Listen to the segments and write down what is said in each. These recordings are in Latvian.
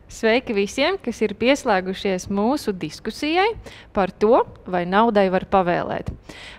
Sveiki visiem, kas ir pieslēgušies mūsu diskusijai par to, vai naudai var pavēlēt.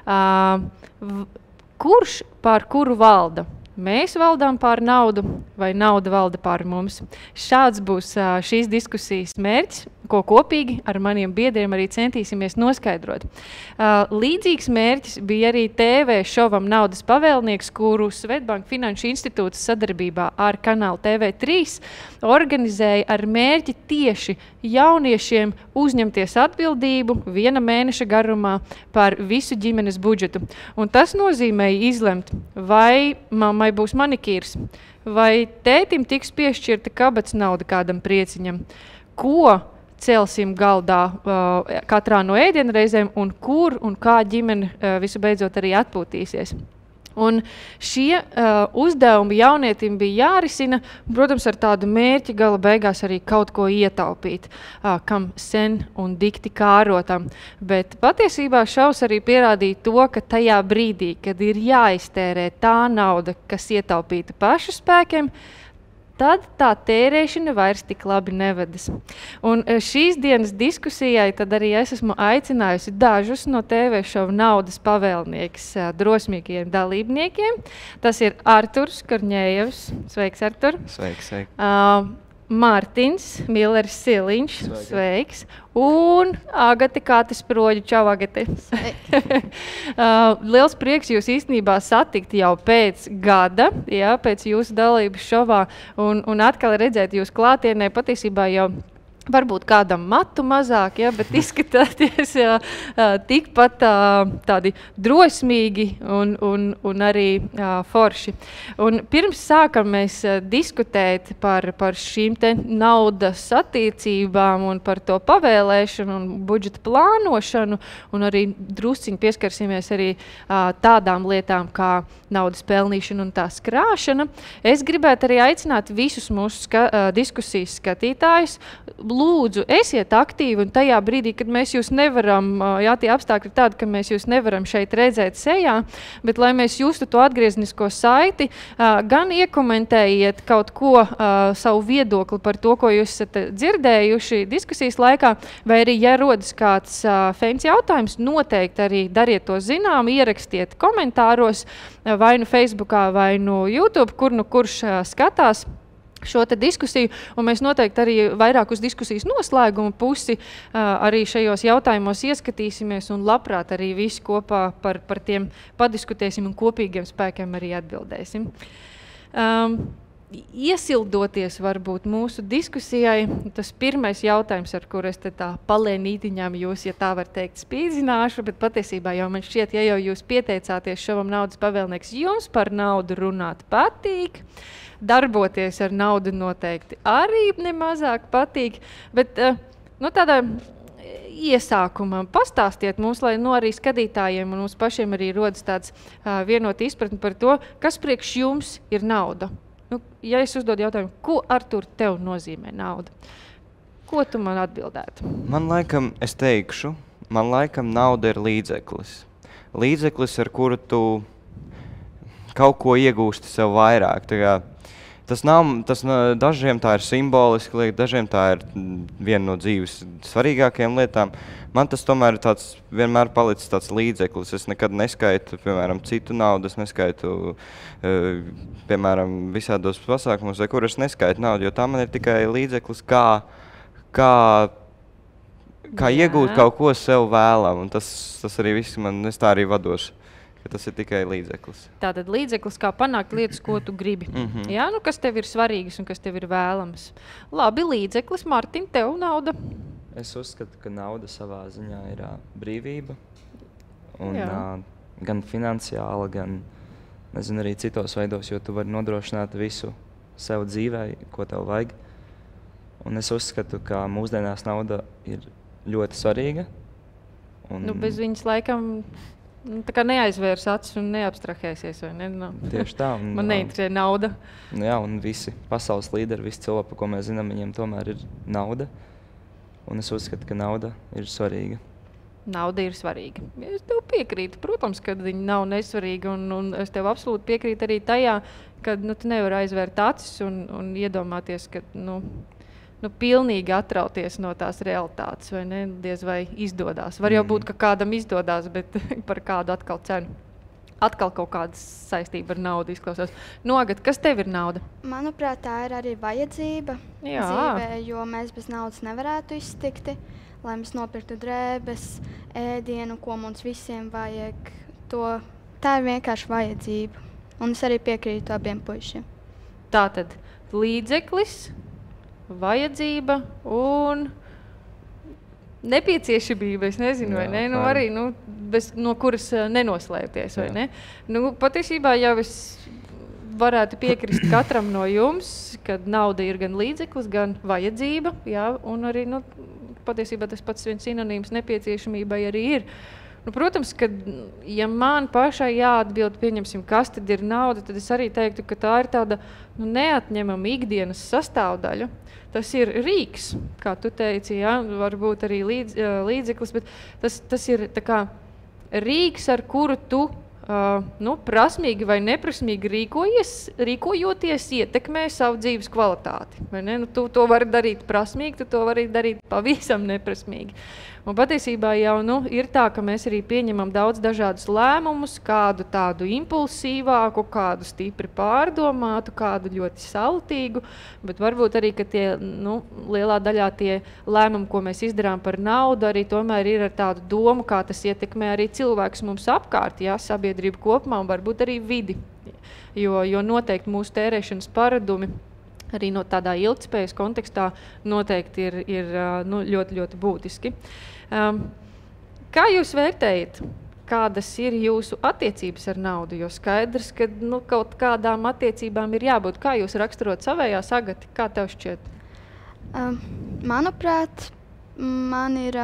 Kurš pār kuru valda? Mēs valdām pār naudu vai nauda valda pār mums? Šāds būs šīs diskusijas mērķis, ko kopīgi ar maniem biedriem arī centīsimies noskaidrot. Līdzīgs mērķis bija arī TV šovam Naudas pavēlnieks, kuru Svetbank Finanšu institūts sadarbībā ar kanālu TV3 organizēja ar mērķi tieši jauniešiem uzņemties atbildību 1 mēneša garumā par visu ģimenes budžetu. Un tas nozīmēja izlemt, vai mammai būs manikīrs, vai tētim tiks piešķirta kabatas nauda kādam prieciņam, ko celsim galdā katrā no ēdienreizēm un kur un kā ģimene visu beidzot arī atpūtīsies. Un šie uzdevumi jaunietim bija jārisina, protams, ar tādu mērķi gala beigās arī kaut ko ietaupīt, kam sen un dikti kārotam. Bet patiesībā šaus arī pierādīja to, ka tajā brīdī, kad ir jāiztērē tā nauda, kas ietaupīta pašu spēkiem, tad tā tērēšana vairs tik labi nevedas. Un šīs dienas diskusijai tad arī es esmu aicinājusi dažus no TV šova Naudas pavēlnieks drosmīgiem dalībniekiem. Tas ir Arturs Korņējevs. Sveiks, Artur. Sveiks, sveiks. Mārtiņš Millers Siliņš. Sveiks. Un Agate Kātes Proģi. Čau, Agate. Liels prieks jūs īstenībā satikt jau pēc gada, jā, pēc jūsu dalības šovā un atkal redzēt jūs klātienē patiesībā jau varbūt kādam matu mazāk, ja, bet izskatāties tikpat tādi drosmīgi un arī forši. Un pirms sākam mēs diskutēt par šīm te naudas attiecībām un par to pavēlēšanu un budžeta plānošanu un arī drusciņi pieskarsimies arī tādām lietām kā naudas pelnīšana un tā krāšana. Es gribētu arī aicināt visus mūsu diskusijas skatītājus. Lūdzu, esiet aktīvi un tajā brīdī, kad mēs jūs nevaram, jā, tie apstākļi tādi, ka mēs jūs nevaram šeit redzēt sejā, bet lai mēs justu to atgrieznisko saiti, gan iekomentējiet kaut ko, savu viedokli par to, ko jūs esat dzirdējuši diskusijas laikā, vai arī, ja rodas kāds fēns jautājums, noteikti arī dariet to zinām, ierakstiet komentāros, vai nu Facebookā, vai nu YouTube, kurš skatās šo te diskusiju, un mēs noteikti arī vairāk uz diskusijas noslēguma pusi arī šajos jautājumos ieskatīsimies un labprāt arī visi kopā par tiem padiskutēsim un kopīgiem spēkiem arī atbildēsim. Iesildoties varbūt mūsu diskusijai, tas pirmais jautājums, ar kur es te tā palēnītiņām jūs, ja tā var teikt, spīdzināšu, bet patiesībā jau man šķiet, ja jau jūs pieteicāties šovam Naudas pavēlnieks, jums par naudu runāt patīk, darboties ar naudu noteikti arī nemazāk patīk, bet nu, tādā iesākumā pastāstiet mums, lai arī skatītājiem un mums pašiem arī rodas tāds vienot izpratni par to, kas priekš jums ir nauda. Nu, ja es uzdodu jautājumu, ko Artur tev nozīmē nauda? Ko tu man atbildētu? Man laikam, es teikšu, nauda ir līdzeklis. Līdzeklis, ar kuru tu kaut ko iegūsti sev vairāk. Dažiem tā ir simboliski lieta, dažiem tā ir viena no dzīves svarīgākajām lietām. Man tas tomēr ir tāds, vienmēr palicis tāds līdzeklis. Es nekad neskaitu, piemēram, citu naudu, es neskaitu, piemēram, visādos pasākumos, vai kur es neskaitu naudu, jo tā man ir tikai līdzeklis, kā iegūt kaut ko sev vēlam. Un tas arī viss es tā arī vadošu. Tas ir tikai līdzeklis. Tātad līdzeklis, kā panākt lietas, ko tu gribi. Jā, nu, kas tev ir svarīgas un kas tev ir vēlams. Labi, līdzeklis. Mārtiņ, tev nauda? Es uzskatu, ka nauda savā ziņā ir brīvība. Un, gan finansiāla, gan nezinu, arī citos veidos, jo tu vari nodrošināt visu sev dzīvē, ko tev vajag. Un es uzskatu, ka mūsdienās nauda ir ļoti svarīga. Un... Nu, bez viņas laikam... Tā kā neaizvērs acis un neabstrahēsies, vai ne? No. Tieši tā. Un, man neinteresē nauda. Jā, un visi pasaules līderi, visi cilvēki, ko mēs zinām, viņiem tomēr ir nauda. Un es uzskatu, ka nauda ir svarīga. Nauda ir svarīga. Es tev piekrītu. Protams, ka viņa nav nesvarīga, un es tev absolūti piekrītu arī tajā, ka tu nevari aizvērt acis un iedomāties, ka pilnīgi atrauties no tās realitātes, vai ne? Diez vai izdodas. Var jau būt, ka kādam izdodas, bet par kādu atkal cenu. Atkal kaut kāda saistība ar naudu izklausās. Nogat, kas tev ir nauda? Manuprāt, tā ir arī vajadzība dzīvē, jo mēs bez naudas nevarētu iztikt, lai mēs nopirktu drēbes, ēdienu, ko mums visiem vajag. Tā ir vienkārši vajadzība. Un es arī piekrītu abiem puišiem. Tātad līdzeklis, vajadzība un nepieciešamība, es nezinu, vai ne? Arī, no kuras nenoslēpties, vai ne? Patiesībā jau es varētu piekrist katram no jums, kad nauda ir gan līdzeklis, gan vajadzība, jā, un arī, patiesībā tas pats viens sinonīms nepieciešamībai arī ir. Protams, ka, ja man pašai jāatbild, pieņemsim, kas tad ir nauda, tad es arī teiktu, ka tā ir tāda neatņemama ikdienas sastāvdaļa. Tas ir rīks, kā tu teici, jā, varbūt arī līdzeklis, bet tas ir tā kā rīks, ar kuru tu prasmīgi vai neprasmīgi rīkojoties, ietekmē savu dzīves kvalitāti. Vai ne? Tu to vari darīt prasmīgi, tu to vari darīt pavisam neprasmīgi. Un patiesībā jau ir tā, ka mēs arī pieņemam daudz dažādus lēmumus, kādu tādu impulsīvāku, kādu stipri pārdomātu, kādu ļoti sautīgu, bet varbūt arī, ka tie, lielā daļā tie lēmumi, ko mēs izdarām par naudu, arī tomēr ir ar tādu domu, kā tas ietekmē arī cilvēks mums apkārt, jā, sabiedrību kopumā un varbūt arī vidi, jo noteikti mūsu tērēšanas paradumi arī no tādā ilgtspējas kontekstā noteikti ir ļoti, ļoti būtiski. Kā jūs vērtējat, kādas ir jūsu attiecības ar naudu? Jo skaidrs, ka kaut kādām attiecībām ir jābūt. Kā jūs raksturot savējās, Agati? Kā tev šķiet? Manuprāt, man ir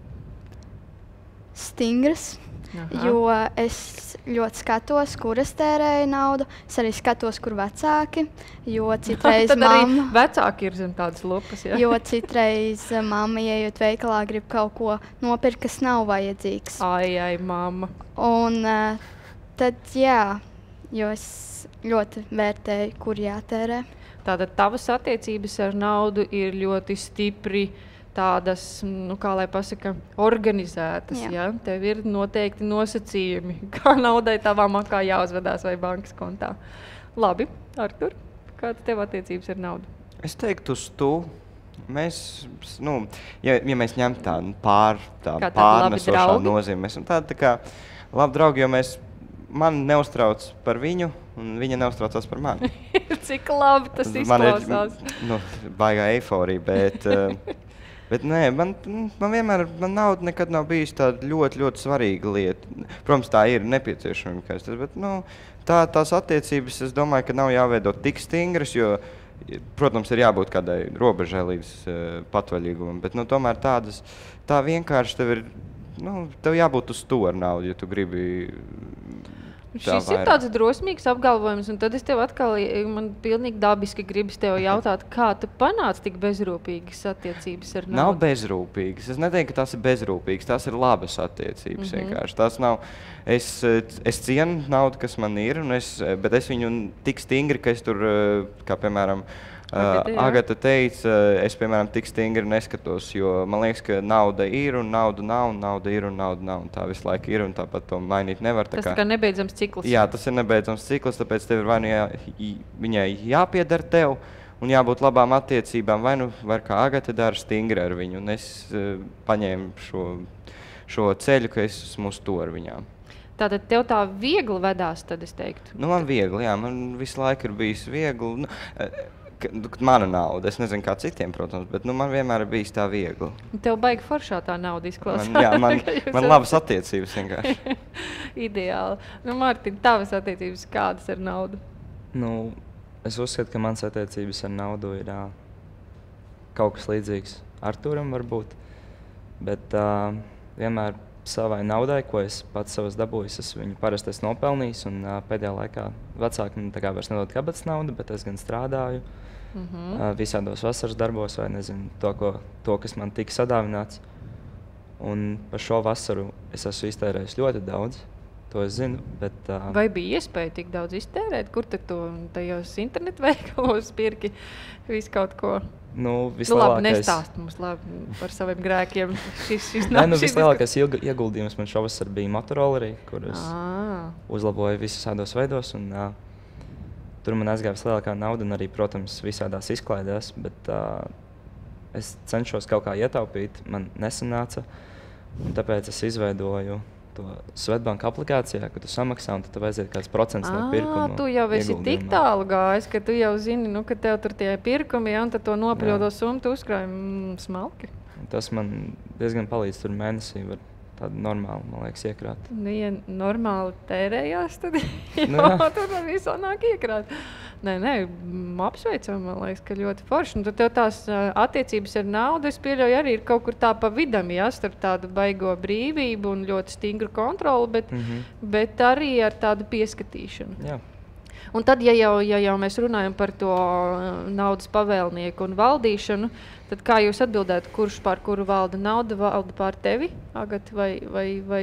stingras. Jo es ļoti skatos, kur es tērēju naudu. Es arī skatos, kur vecāki, jo citreiz Tad arī vecāki ir zem tādas lopas, jā? Jo citreiz mamma, ieejot veikalā, grib kaut ko nopirkt, kas nav vajadzīgs. Ai, mamma. Un tad, jā, jo es ļoti vērtēju, kur jātērē. Tātad tavas attiecības ar naudu ir ļoti stipri tādas, kā lai pasaka, organizētas, jā? Tev ir noteikti nosacījumi, kā naudai tavā makā jāuzvedās vai bankas kontā. Labi, Artur, kāda tev attiecības ar naudu? Es teiktu uz tu. Mēs, ja mēs ņem tādu pārnesošā nozīmi, mēs esam tādi tā kā labi draugi, jo man neuztrauc par viņu, un viņa neuztraucās par mani. Cik labi tas izklausās. Man ir baigā eiforija, bet nē, man vienmēr nauda nekad nav bijusi tāda ļoti, ļoti svarīga lieta. Protams, tā ir nepieciešama, bet tās attiecības, es domāju, ka nav jāveido tik stingras, jo, protams, ir jābūt kādai robežai līdz patvaļīgumam, bet tomēr tā vienkārši tev jābūt uz to ar naudu, ja tu gribi. Šis ir tāds drosmīgs apgalvojums, un tad es tev atkal, man pilnīgi dabiski gribas tev jautāt, kā tu panāc tik bezrūpīgas attiecības ar naudu? Nav bezrūpīgas. Es neteiktu, ka tās ir bezrūpīgas, tās ir labas attiecības vienkārši. Tās nav, es cienu naudu, kas man ir, bet es viņu tik stingri, ka es tur, kā piemēram, Agata teica, es, piemēram, tik stingri neskatos, jo man liekas, ka nauda ir un nauda nav, un nauda ir un nauda nav, un tā visu laiku ir, un tāpat to mainīt nevar. Tas kā nebeidzams cikls. Jā, tas ir nebeidzams cikls, tāpēc tev ir vai viņai jāpiedara tev, un jābūt labām attiecībām, vai kā Agata dara stingri ar viņu, un es paņēmu šo ceļu, ka es esmu uz to ar viņām. Tātad tev tā viegli vedās, tad es teiktu? Man viegli, jā, man visu laiku ir bijis viegli. Mana nauda, es nezinu kā citiem, protams, bet man vienmēr ir bijis tā viegli. Tev baigi foršā tā nauda izklausās. Man labas attiecības vienkārši. Ideāli. Mārtiņ, tavas attiecības kādas ar naudu? Es uzskatu, ka mans attiecības ar naudu ir kaut kas līdzīgs Arturam varbūt, bet vienmēr savai naudai, ko es pats savas dabūjis, es viņu parasti esmu nopelnījis, un pēdējā laikā vecāki man tā kā vairs nedod kabatas naudu, bet es gan strādāju visādos vasaras darbos, vai nezinu, to, kas man tika sadāvināts. Un par šo vasaru es esmu iztērējis ļoti daudz, To es zinu, bet... Vai bija iespēja tik daudz iztērēt? Kur tad tu tajos internetu veikalos pirki visu kaut ko? Nu, labi, nestāst mums labi par saviem grēkiem. Vislielākais ieguldījums man šovasar bija motorollerī, kur es uzlaboju visus šādos veidos. Un, tur man aizgāja vislielākā nauda un arī, protams, visādās izklaidēs. Bet es cenšos kaut kā ietaupīt, man nesanāca. Un tāpēc es izveidoju to Svetbanka aplikācijā, ka tu samaksā un tad tev aiziet kāds procents no pirkuma. Tu jau esi tik tālu gājis, ka tu jau zini, ka tev tur tie pirkumi, un tad to nopļaudo summu tu uzkrāji smalki. Tas man diezgan palīdz tur mēnesī, var tādu normālu, man liekas, iekrāt. Ja normāli tērējās, tad tad visu nāk iekrāt. Nē, apsveicam, man liekas, ka ļoti forši. Un tad tev tās attiecības ar naudu, es pieļauju, arī ir kaut kur tā pa vidam, starp tādu baigo brīvību un ļoti stingru kontroli, bet arī ar tādu pieskatīšanu. Jā. Un tad, ja jau mēs runājam par to naudas pavēlnieku un valdīšanu, tad kā jūs atbildētu, kurš pār kuru valda nauda, valda pār tevi, Agat, vai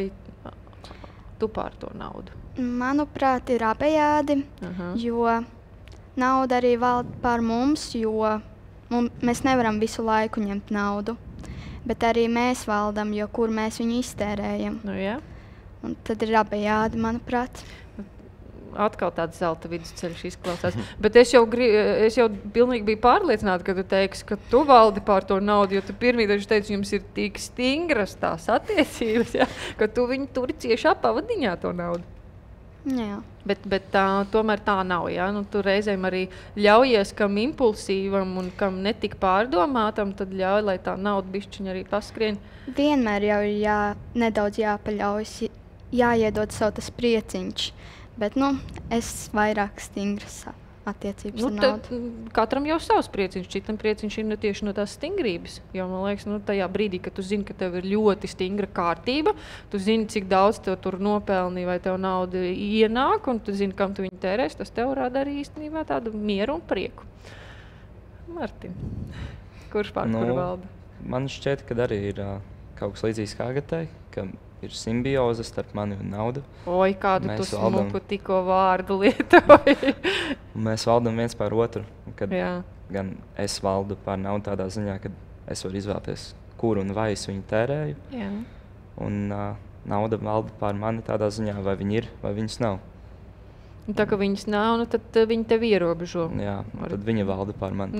tu pār to naudu? Manuprāt, ir abejādi, jo nauda arī valda pār mums, jo mēs nevaram visu laiku ņemt naudu, bet arī mēs valdam, jo kur mēs viņu iztērējam. Nu, jā. Un tad ir abejādi, manuprāt. Atkal tāds zelta vidusceļš izklausās. Bet es jau pilnīgi biju pārliecināta, ka tu teiksi, ka tu valdi pār to naudu, jo tu pirmīdaši teici, jums ir tik stingras tās attiecības, ka tu viņu turi ciešā pavadiņā to naudu. Jā. Bet tomēr tā nav. Ja? Nu, tu reizēm arī ļaujies kam impulsīvam un kam netik pārdomātam, tad ļauj, lai tā nauda bišķiņa arī paskrien. Vienmēr jau ir nedaudz jāpaļaujas, jāiedod savu tas prieciņš. Bet es vairāk stingras attiecības ar naudu. Katram jau savs prieciņš, citam prieciņš ir tieši no tās stingrības. Jo, man liekas, tajā brīdī, kad tu zini, ka tev ir ļoti stingra kārtība, tu zini, cik daudz tev tur nopelni vai tev nauda ienāk, un tu zini, kam tu viņu tērēs, tas tev rada arī īstenībā tādu mieru un prieku. Martin, kurš pār kuru valda? Man šķiet, ka arī ir kaut kas līdzīgs kā Agatai, ka ir simbioze starp mani un naudu. Oi, kādu tu smuku tikko vārdu lietoji. Mēs valdam viens pār otru. Kad gan es valdu pār naudu tādā ziņā, kad es varu izvēlēties, kur un vai es viņu tērēju. Jā. Un nauda valda pār mani tādā ziņā, vai viņi ir, vai viņas nav. Un tā, ka viņas nav, tad viņi tevi ierobežo. Jā, tad viņa valda pār mani.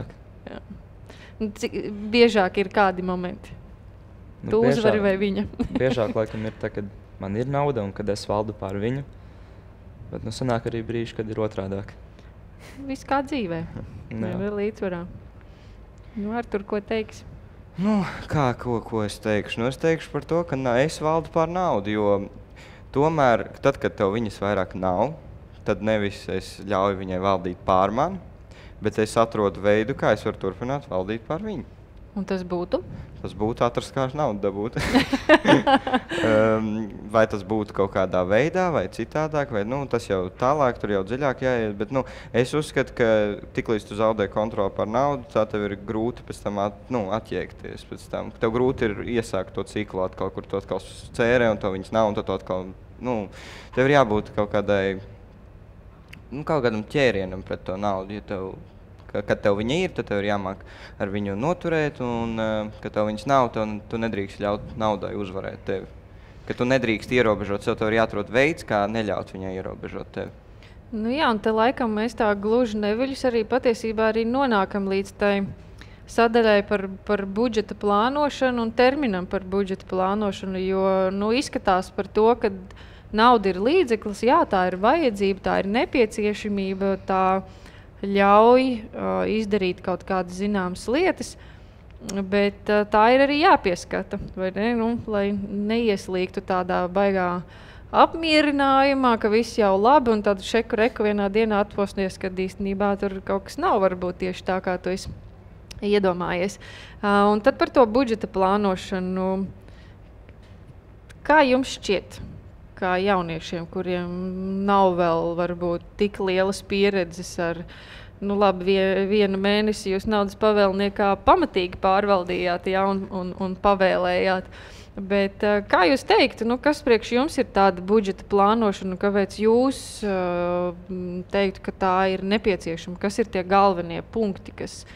Cik biežāk ir kādi momenti? Tu uzvari vai viņa? Biežāk laikam ir tā, kad man ir nauda un kad es valdu pār viņu. Bet sanāk arī brīži, kad ir otrādāk. Viss kā dzīvē. Nevar līdzvarā. Artur, ko teiksi? Ko es teikšu? Es teikšu par to, ka es valdu pār naudu, jo tomēr, tad, kad tev viņas vairāk nav, tad nevis es ļauju viņai valdīt pār mani, bet es atrodu veidu, kā es varu turpināt valdīt pār viņu. Un tas būtu? Tas būtu atrast, kā naudu dabūt. Vai tas būtu kaut kādā veidā, vai citādāk, vai tas jau tālāk, tur jau dziļāk jāiet. Bet es uzskatu, ka tiklīdz tu zaudē kontroli par naudu, tā tev ir grūti pēc tam atjēgties. Pēc tam. Tev grūti ir iesākt to ciklu atkal, kur tu atkal cērē, un to viņas nav, un tad tu atkal, tev ir jābūt kaut kādam ķērienam pret to naudu, kad tev viņa ir, tad tev ir jāmāk ar viņu noturēt, un kad tev viņas nav, tu nedrīkst ļaut naudai uzvarēt tevi. Ka tu nedrīkst ierobežot sev, tev ir jāatrod veids, kā neļaut viņai ierobežot tevi. Jā, un te laikam mēs tā gluži neviļus arī patiesībā arī nonākam līdz tai sadaļai par budžeta plānošanu un terminam par budžeta plānošanu, jo izskatās par to, ka nauda ir līdzeklis, jā, tā ir vajadzība, tā ir nepieciešamība, tā ļauj izdarīt kaut kādas zināmas lietas, bet tā ir arī jāpieskata, vai ne? Lai neieslīgtu tādā baigā apmierinājumā, ka viss jau labi, un tad šeku reku vienā dienā atposties, kad īstenībā tur kaut kas nav varbūt tieši tā, kā tu esi iedomājies. Un tad par to budžeta plānošanu, kā jums šķiet? Kā jauniešiem, kuriem nav vēl varbūt tik lielas pieredzes ar nu labi, vienu mēnesi jūs naudas pavēlniekā pamatīgi pārvaldījāt, ja, un pavēlējāt. Bet, kā jūs teiktu, nu, kas priekš jums ir tāda budžeta plānošana, kāpēc jūs teiktu, ka tā ir nepieciešama? Kas ir tie galvenie punkti, kas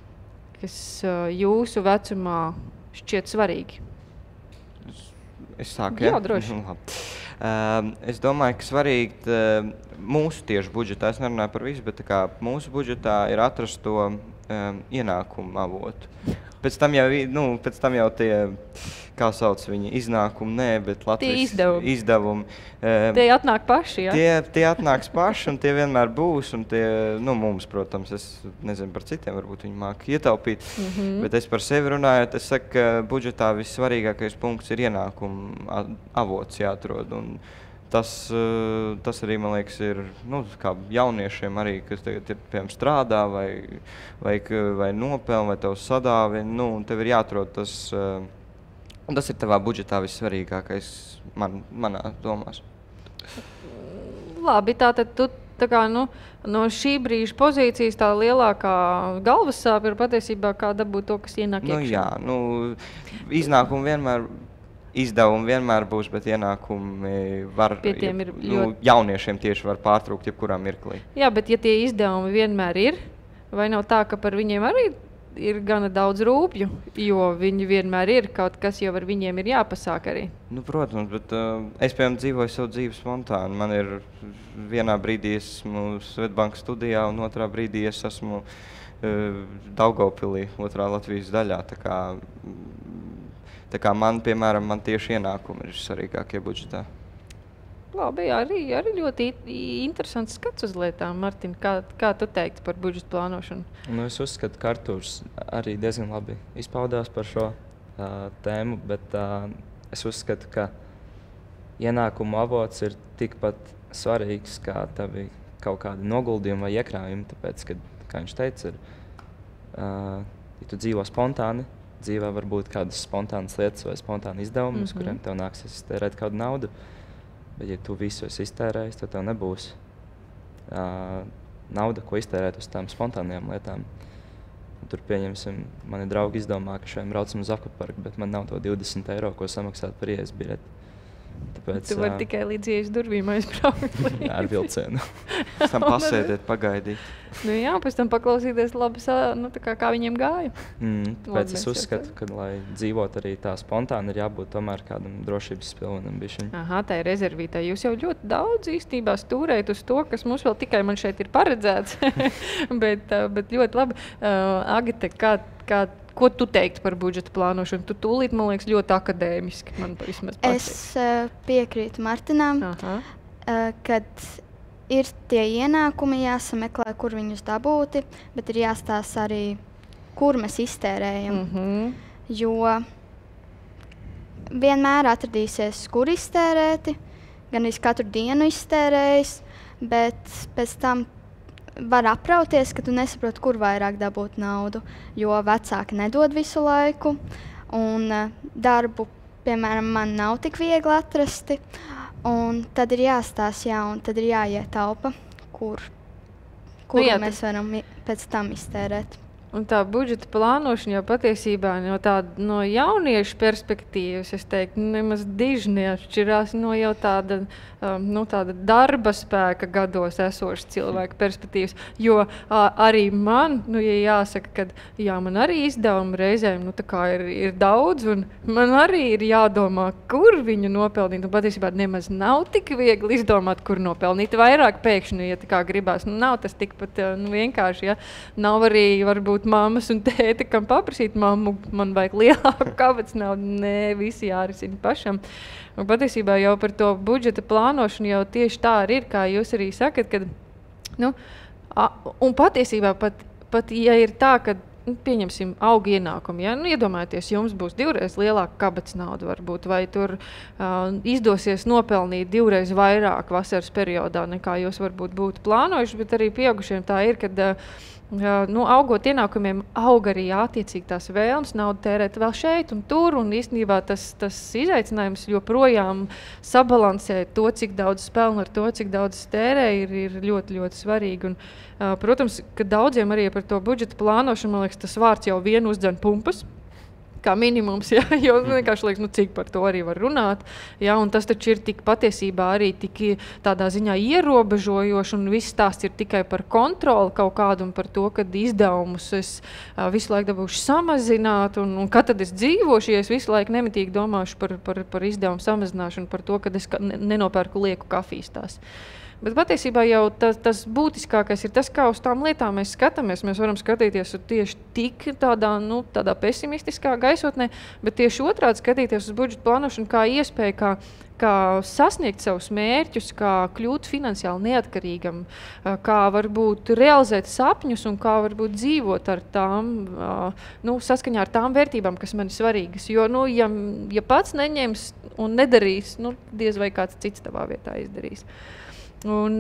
jūsu vecumā šķiet svarīgi? Es sāku, ja? Jā, droši. Es domāju, ka svarīgi mūsu tieši budžetā, es nerunāju par visu, bet mūsu budžetā ir atrast to ienākumu avotu. Pēc tam jau tie, kā sauc viņi, iznākumi, nē, bet Latvijas izdevumi. Tie atnāk paši, ja? Tie atnāks paši, un tie vienmēr būs, un tie, mums, protams, es nezinu par citiem, varbūt viņi māk ietaupīt, bet es par sevi runājot, es saku, ka budžetā vissvarīgākais punkts ir ienākumu avots jāatrod, un tas arī, man liekas, ir kā jauniešiem arī, kas tagad ir, piemēram, strādā vai nopelna, vai tev sadāvina, un tev ir jāatrod tas ir tavā budžetā vissvarīgākais manā domās. Labi, tātad tu no šī brīža pozīcijas tā lielākā galvas sāpe ir patiesībā kā dabūt to, kas ienāk iekšā. Iznākumi izdevumi vienmēr būs, bet ienākumi var, jauniešiem tieši var pārtrūkt jebkurā mirklī. Jā, bet ja tie izdevumi vienmēr ir, vai nav tā, ka par viņiem arī ir gana daudz rūpju, jo viņi vienmēr ir, kaut kas jau ar viņiem ir jāpasāk arī? Protams, bet es, piemēram, dzīvoju savu dzīvi spontāni. Man ir vienā brīdī esmu Svetbankas studijā, un otrā brīdī es esmu Daugavpilī, otrā Latvijas daļā. Tā kā man, piemēram, tieši ienākumi ir svarīgākie budžetā. Labi, arī ļoti interesants skats uz lietām. Martin, kā tu teiktu par budžeta plānošanu? Es uzskatu, ka Artūrs arī diezgan labi izpaudās par šo tēmu, bet es uzskatu, ka ienākumu avots ir tikpat svarīgs kā tavi kaut kādi noguldījumi vai iekrājumi, tāpēc, ka, kā viņš teica, ja tu dzīvo spontāni, dzīvē var būt kādas spontānas lietas vai spontāni izdevumi, uz kuriem tev nāksies iztērēt kādu naudu. Bet, ja tu visu esi iztērējis, tad tev nebūs nauda, ko iztērēt uz tām spontānajām lietām. Un tur, pieņemsim, mani draugi izdomā, ka šodien braucam uz akvaparku, bet man nav to 20 eiro, ko samaksāt par ieejas biļeti. Tāpēc, tu vari tikai līdz ieejas durvīm aizbraukt. Ar vilcienu. Pēc tam pasēdēt, pagaidīt. Jā, pēc tam paklausīties labi, kā viņiem gāja. Tāpēc es uzskatu, ka, lai dzīvot arī tā spontāni, ir jābūt tomēr kādam drošības pilvenam bišķiņ. Aha, tā ir rezervītā. Jūs jau ļoti daudz īstībā stūrējat uz to, kas mums vēl tikai man šeit ir paredzēts. bet ļoti labi. Agita, ko tu teiktu par budžeta plānošanu? Tu tūlīt, man liekas, ļoti akadēmiski. Es piekrītu Martinam, kad ir tie ienākumi jāsameklē, kur viņus dabūti, bet ir jāstāsta arī, kur mēs iztērējam. Jo vienmēr atradīsies, kur iztērēti, gan arī katru dienu iztērējis, bet pēc tam var aprauties, ka tu nesaproti, kur vairāk dabūt naudu, jo vecāki nedod visu laiku, un darbu, piemēram, man nav tik viegli atrasti, un tad ir jāstāsta, un tad ir jāietaupa, kur mēs varam pēc tam iztērēt. Un tā budžeta plānošana jau patiesībā no jauniešu perspektīvas, es teiktu, nemaz diži neatšķirās no jau tāda darba spēka gados esoša cilvēka perspektīvas. Jo arī man, ja jāsaka, ka man arī izdevumi reizēm ir daudz, un man arī ir jādomā, kur viņu nopelnīt. Un patiesībā nemaz nav tik viegli izdomāt, kur nopelnīt vairāk pēkšņi, ja tā kā gribās. Nav tas tikpat vienkārši, ja. Nav arī varbūt mammas un tēti, kam paprasīt mammu, man vajag lielāku kabatas naudu. Nē, visi jārisina pašam. Un patiesībā jau par to budžeta plānošanu jau tieši tā arī ir, kā jūs arī sakat, kad, un patiesībā pat ja ir tā, ka, pieņemsim, auga ienākumi, ja? Iedomājieties, jums būs 2 reiz lielāka kabatas nauda varbūt, vai tur izdosies nopelnīt 2 reiz vairāk vasaras periodā, nekā jūs varbūt būtu plānojuši, bet arī pieaugušiem tā ir, kad Augot ienākumiem, aug arī attiecīgi tās vēlmes naudu tērēt vēl šeit un tur, un īstenībā tas izaicinājums joprojām sabalansēt to, cik daudz spēlnu ar to, cik daudz tērē, ir ļoti, ļoti svarīgi. Un, protams, ka daudziem arī par to budžeta plānošanu, man liekas, tas vārds jau vien uzdzen pumpas, kā minimums, ja, jo vienkārši liekas, cik par to arī var runāt. Ja, un tas taču ir tik patiesībā arī tik tādā ziņā ierobežojoši, un viss tās ir tikai par kontroli kaut kādu un par to, kad izdevumus es visu laiku dabūšu samazināt, un kad tad es dzīvošu, ja es visu laiku nemitīgi domāšu par izdevumu samazināšanu, par to, kad es nenopērku lieku kafijas tās. Bet patiesībā jau tas būtiskākais ir tas, kā uz tām lietām mēs skatāmies. Mēs varam skatīties tieši tik tādā pesimistiskā gaisotnē, bet tieši otrādi skatīties uz budžeta plānošanu kā iespēju, kā sasniegt savus mērķus, kā kļūt finansiāli neatkarīgam, kā varbūt realizēt sapņus un kā varbūt dzīvot ar tām, saskaņā ar tām vērtībām, kas man ir svarīgas. Jo, ja pats neņems un nedarīs, diez vai kāds cits tavā vietā izdarīs. Un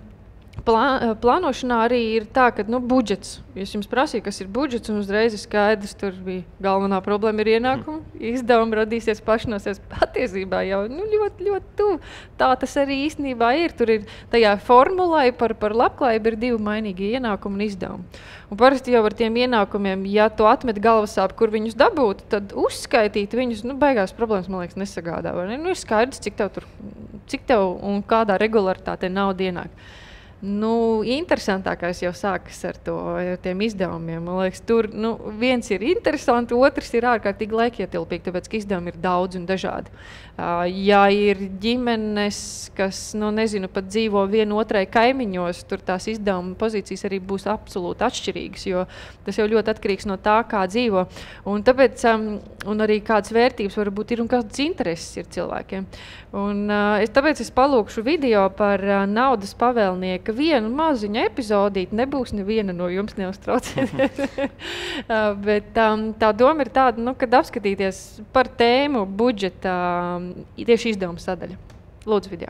plānošanā arī ir tā, ka budžets. Es jums prasīju, kas ir budžets, un uzreiz ir skaidrs, tur bija galvenā problēma ir ienākumi. Izdevumi radīsies paši no sevis. Patiesībā jau ļoti, ļoti tuvu. Tā tas arī īstenībā ir. Tur ir tajā formulai par labklājību ir 2 mainīgi ienākumi un izdevumi. Un parasti jau ar tiem ienākumiem, ja tu atmet galvasāpi, kur viņus dabūt, tad uzskaitīt viņus, beigās problēmas, man liekas, nesagādā. Ir skaidrs, cik tev un kādā regularitātē nauda ienāk. Interesantākais jau sākas ar tiem izdevumiem. Man liekas, tur viens ir interesanti, otrs ir ārkārtīgi laikietilpīgi, tāpēc, ka izdevumi ir daudz un dažādi. Ja ir ģimenes, kas, pat dzīvo vienotrai kaimiņos, tur tās izdevuma pozīcijas arī būs absolūti atšķirīgas, jo tas jau ļoti atkarīgs no tā, kā dzīvo. Un tāpēc, un arī kādas vērtības varbūt ir un kādas intereses ir cilvēkiem. Un tāpēc es palūkšu video par naudas pavēlnieka vienu maziņu epizodīti. Nebūs neviena no jums, neuztraucieties. Bet tā doma ir tāda, kad apskatīties par tēmu budžeta tieši izdevuma sadaļa. Lūdzu, video.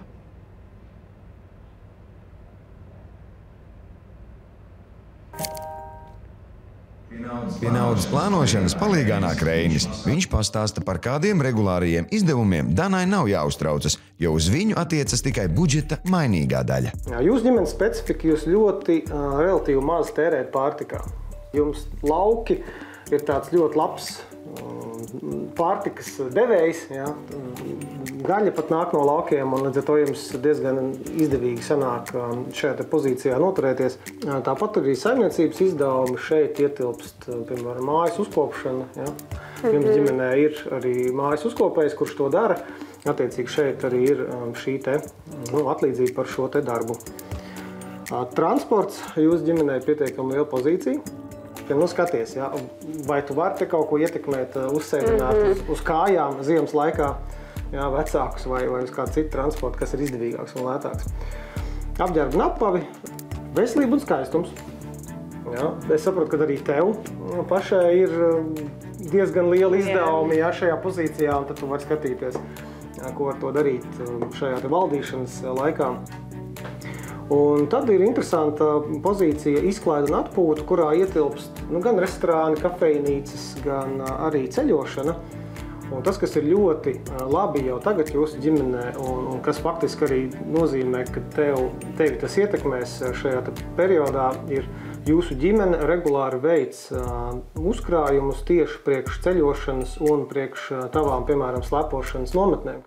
Pie naudas plānošanas palīgā nāk Reinis. Viņš pastāsta, par kādiem regulārajiem izdevumiem Danai nav jāuztraucas, jo uz viņu attiecas tikai budžeta mainīgā daļa. Jūs ģimenes specifika, jūs ļoti relatīvi maz tērēt pārtikā. Jums lauki ir tāds ļoti labs pārtikas devējs. Ja? Gaļa pat nāk no laukiem, un līdz ar to jums diezgan izdevīgi sanāk šajā pozīcijā noturēties. Tāpat arī saimniecības izdevumi šeit ietilpst, piemēram, mājas uzkopšana. Ja? Jums ģimenē ir arī mājas uzkopējs, kurš to dara. Attiecīgi šeit arī ir šī atlīdzība par šo darbu. Transports jūsu ģimenē ir pietiekami liela pozīcija. Skaties, ja, vai tu vari te kaut ko ietekmēt, uzsēdināt uz kājām ziemas laikā, ja, vecākus vai uz kādu citu transportu, kas ir izdevīgāks un lētāks. Apģērba un apavi, veselība un skaistums. Ja, es saprotu, ka arī tev pašai ir diezgan liela izdevumi šajā pozīcijā, un tad tu vari skatīties, ko ar to darīt šajā valdīšanas laikā. Un tad ir interesanta pozīcija izklaide un atpūta, kurā ietilpst gan restorāni, kafejnīcas, gan arī ceļošana. Un tas, kas ir ļoti labi jau tagad jūsu ģimenē, un kas faktiski arī nozīmē, ka tevi tas ietekmēs šajā periodā, ir jūsu ģimene regulāri veic uzkrājumus tieši priekš ceļošanas un priekš tavām, piemēram, slēpošanas nometnēm.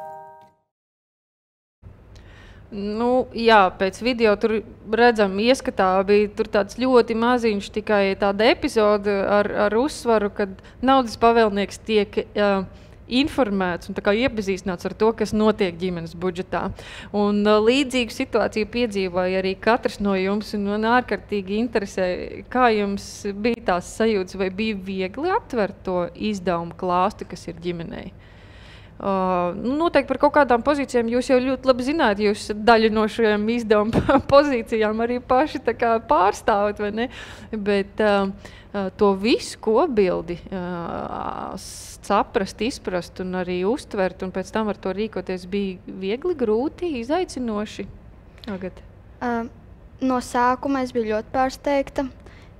Jā, pēc video tur redzam ieskatā bija tur tāds ļoti maziņš tikai tāda epizode ar uzsvaru, kad naudas pavēlnieks tiek informēts un iepazīstināts ar to, kas notiek ģimenes budžetā. Un līdzīgu situāciju piedzīvoja arī katrs no jums, un man ārkārtīgi interesē, kā jums bija tās sajūtas, vai bija viegli aptvert to izdevumu klāstu, kas ir ģimenei. Noteikti par kaut kādām pozīcijām jūs jau ļoti labi zināt, jūs daļu no šiem izdevuma pozīcijām arī paši pārstāvat, vai ne? Bet to visu kopbildi saprast, izprast un arī uztvert un pēc tam ar to rīkoties bija viegli, grūti, izaicinoši? Agata? No sākuma es biju ļoti pārsteigta,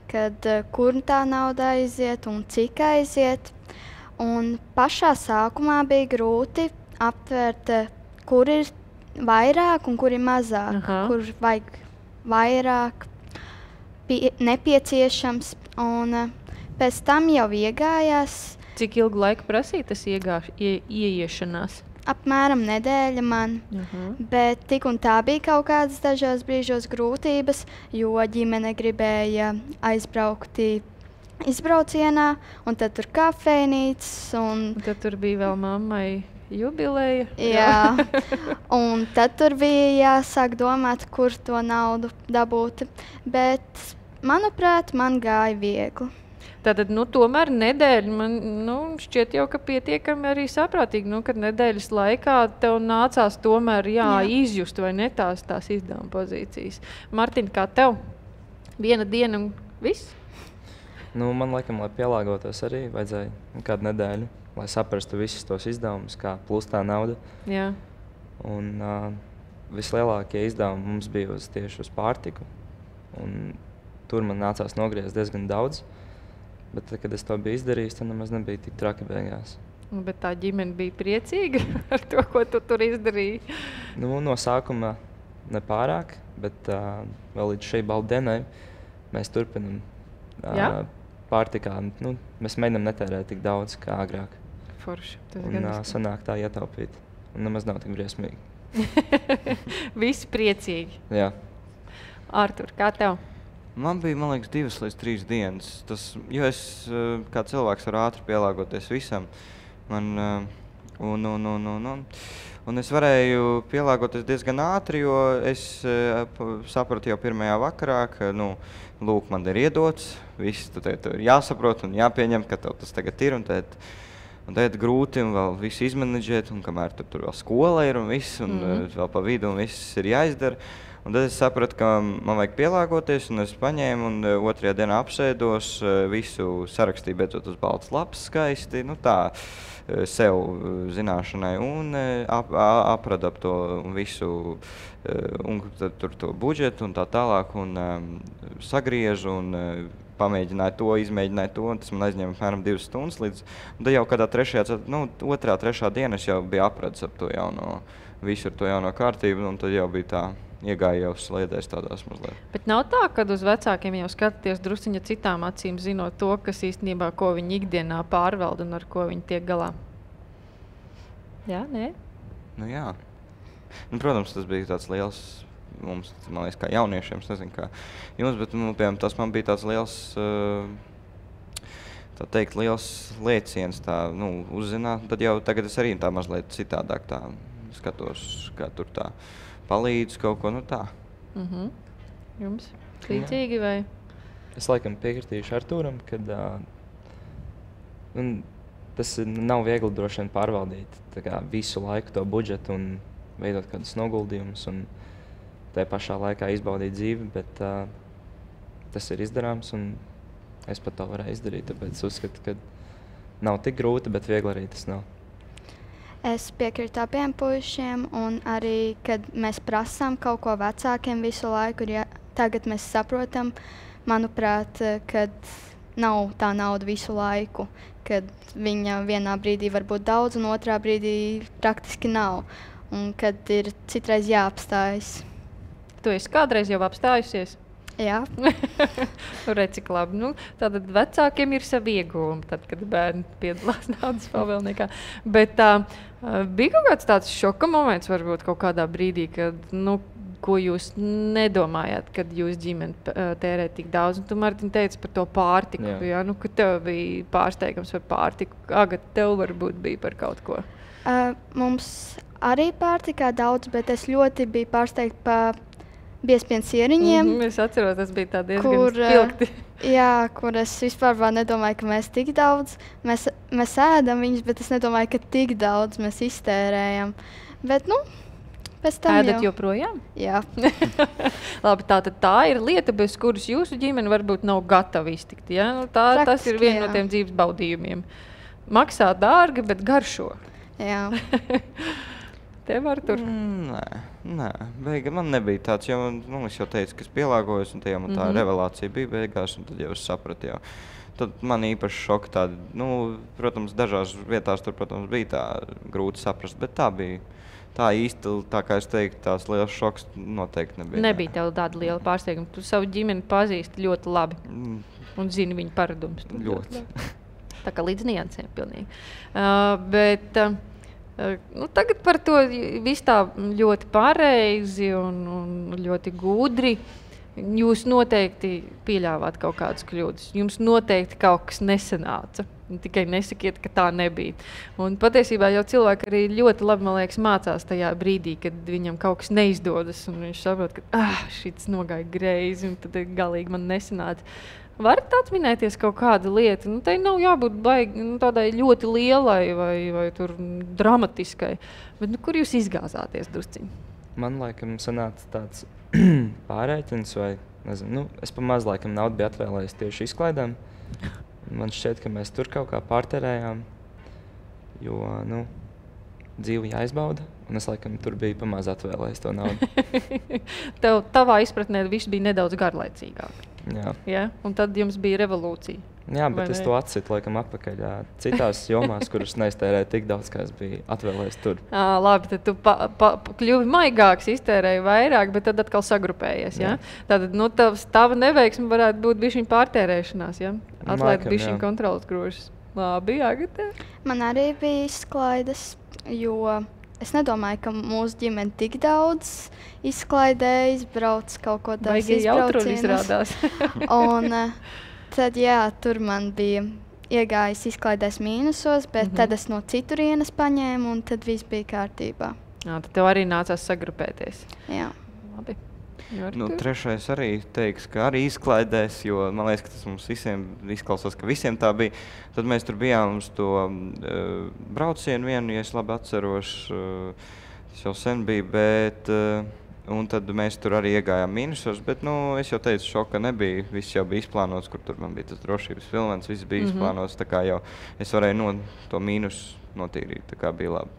kad kur tā nauda aiziet un cik aiziet. Un pašā sākumā bija grūti aptvērt, kur ir vairāk un kur ir mazāk, kur vajag vairāk nepieciešams. Un pēc tam jau iegājās. Cik ilgu laiku prasīja tas ieiešanās? Apmēram nedēļa man, bet tik un tā bija kaut kādas dažos brīžos grūtības, jo ģimene gribēja aizbraukt izbraucienā, un tad tur kafejnīcas. Un tad tur bija vēl mammai jubileja. Jā, un tad tur bija jāsāk domāt, kur to naudu dabūt, bet, manuprāt, man gāja viegli. Tātad, tomēr nedēļa man šķiet jau, ka pietiekami arī saprātīgi, kad nedēļas laikā tev nācās tomēr izjust vai ne tās izdevuma pozīcijas. Martin, kā tev? Viena diena un viss? Man laikam, lai pielāgotos arī, vajadzēja kādu nedēļu, lai saprastu visus tos izdevumus, kā plūst tā nauda. Jā. Un vislielākie izdevumi mums bija tieši uz pārtiku. Un tur man nācās nogriezt diezgan daudz. Bet, kad es to biju izdarījis, tad nemaz nebija tik traki beigās. Bet tā ģimene bija priecīga ar to, ko tu tur izdarīji? No sākuma nepārāk, bet vēl līdz šai baldienai mēs turpinam pārtikā. Mēs mēģinām netērēt tik daudz kā agrāk. Forši. Un sanāk tā ietaupīt. Un nemaz nav tik briesmīgi. Visi priecīgi. Jā. Artur, kā tev? Man bija, man liekas, 2 līdz 3 dienas. Jo es kā cilvēks varu ātri pielāgoties visam. Un es varēju pielāgoties diezgan ātri, jo es sapratu jau pirmajā vakarā, ka, lūk, man ir iedots, viss tev ir jāsaprot un jāpieņem, ka tev tas tagad ir. Un tad grūti un vēl visu izmenedžēt, un kamēr tur vēl skola ir un viss, un vēl pa vidu un viss ir jāizdara. Un tad es sapratu, ka man vajag pielāgoties, un es paņēmu un otrajā dienā apsēdos, visu sarakstīju beidzot uz baltas lapas skaisti, tā sev zināšanai, un apradu ap to visu, un tad tur to budžetu un tā tālāk, un sagriežu, un pamēģināju to, izmēģināju to, un tas man aizņēma apmēram 2 stundas līdz, un tad jau kādā otrā, trešā diena es jau biju apradis ap to jauno, visu ar to jauno kārtību, un tad jau bija tā. Iegāja jau sliedēs tādās mazliet. Bet nav tā, kad uz vecākiem jau skatāties drusciņa citām acīm, zinot to, kas īstenībā, ko viņi ikdienā pārvalda un ar ko viņi tiek galā? Jā, nē? Jā. Protams, tas bija tāds liels, mums, man liekas, kā jauniešiem, es nezinu, kā jums, bet, piemēram, tas man bija tāds liels, tā teikt, liels lēciens, uzzināt. Tad jau tagad es arī tā mazliet citādāk tā skatos, kā tur tā palīdz kaut ko, tā. Jums līdzīgi vai? Es laikam piekritīšu Artūram, kad tas nav viegli droši vien pārvaldīt visu laiku to budžetu un veidot kādus noguldījumus un tajā pašā laikā izbaudīt dzīvi, bet tas ir izdarāms un es pat to varēju izdarīt, tāpēc uzskatu, ka nav tik grūti, bet viegli arī tas nav. Es piekrītu abiem puišiem, un arī, kad mēs prasām kaut ko vecākiem visu laiku, tagad mēs saprotam, manuprāt, kad nav tā nauda visu laiku, kad viņa vienā brīdī var būt daudz, un otrā brīdī praktiski nav, un kad ir citreiz jāapstājas. Tu esi kādreiz jau apstājusies? Jā. Redz, cik labi. Tātad vecākiem ir savi ieguvumi, tad, kad bērni piedalās naudas pavēlniekā. Bet bija kaut kāds tāds šoka moments, varbūt kaut kādā brīdī, kad, ko jūs nedomājāt, kad jūs ģimene tērē tik daudz. Un tu, Martin, teici par to pārtiku, ka tev bija pārsteigums par pārtiku. Agata, tev varbūt bija par kaut ko. Mums arī pārtikā daudz, bet es ļoti biju pārsteigta par biezpienas ieriņiem. Es atceros, tas bija tā diezgan spilgti. Kur es vispār nedomāju, ka mēs tik daudz. Mēs ēdam viņus, bet es nedomāju, ka tik daudz mēs iztērējam. Bet, pēc tam ēdat joprojām? Jā. Labi, tā ir lieta, bez kuras jūsu ģimene varbūt nav gatava iztikt. Ja? Tas ir viens no tiem dzīves baudījumiem. Maksā dārgi, bet garšo. Jā. Tev, Artur? Nē. Nē, man nebija tāds, jo es jau teicu, ka es pielāgojos, un tajā man tā revelācija bija beigās, un tad jau es sapratu jau. Tad man īpaši šoka tādi, protams, dažās vietās tur, protams, bija tā grūti saprast, bet tā bija. Tā īsti, tā kā es teiktu, tās liels šoks noteikti nebija. Nebija tev tāda liela pārsteiguma. Tu savu ģimeni pazīsti ļoti labi un zini viņu paradumus. Ļoti. Tā kā līdz niansēm pilnīgi. Tagad par to viss tā ļoti pareizi un ļoti gudri. Jūs noteikti pieļāvāt kaut kādas kļūdas. Jums noteikti kaut kas nesanāca. Tikai nesakiet, ka tā nebija. Un patiesībā jau cilvēki arī ļoti labi, man liekas, mācās tajā brīdī, kad viņam kaut kas neizdodas. Un viņš saprot, ka šis nogāja greizi un tad galīgi man nesanāca. Varat atminēties kaut kādu lietu? Tai nav jābūt tādai ļoti lielai vai tur dramatiskai. Bet kur jūs izgāzāties drusciņi? Man laikam sanāca tāds pārēķins vai, nezinu, es pamaz laikam naudu biju atvēlējis tieši izklaidēm. Man šķiet, ka mēs tur kaut kā pārterējām, jo, dzīvi jāizbauda, un es laikam tur biju pamaz atvēlējis to naudu. Tavā izpratnē viss bija nedaudz garlaicīgāk. Jā. Ja? Un tad jums bija revolūcija. Jā, bet es to atsitu laikam atpakaļ citās jomās, kuras neiztērēju tik daudz, kā es biju atvēlējis tur. Labi, tad tu kļuvi maigāks, iztērēji vairāk, bet tad atkal sagrupējies. Ja? Tātad tava neveiksme varētu būt bišķiņ pārtērēšanās, ja? Atlaid bišķiņ kontrolas grožas. Labi, Agate? Man arī bija izklaides, jo es nedomāju, ka mūsu ģimene tik daudz izklaidē, izbrauc kaut ko tās izbraucienas. Un tad, tur man bija iegājis izklaidēs mīnusos, bet tad es no citurienes paņēmu, un tad viss bija kārtībā. Tad tev arī nācās sagrupēties. Jā. Labi. Trešais arī teiks, ka arī izklaidēs, jo man liekas, ka tas mums visiem izklausās, ka visiem tā bija. Tad mēs tur bijām uz to braucienu vienu, ja es labi atceros, tas jau sen bija, bet un tad mēs tur arī iegājām mīnusos, bet es jau teicu, šoka nebija, viss jau bija izplānots, kur tur man bija tas drošības filmens, viss bija izplānots, tā kā jau es varēju to mīnusu notīrīt, tā kā bija labi.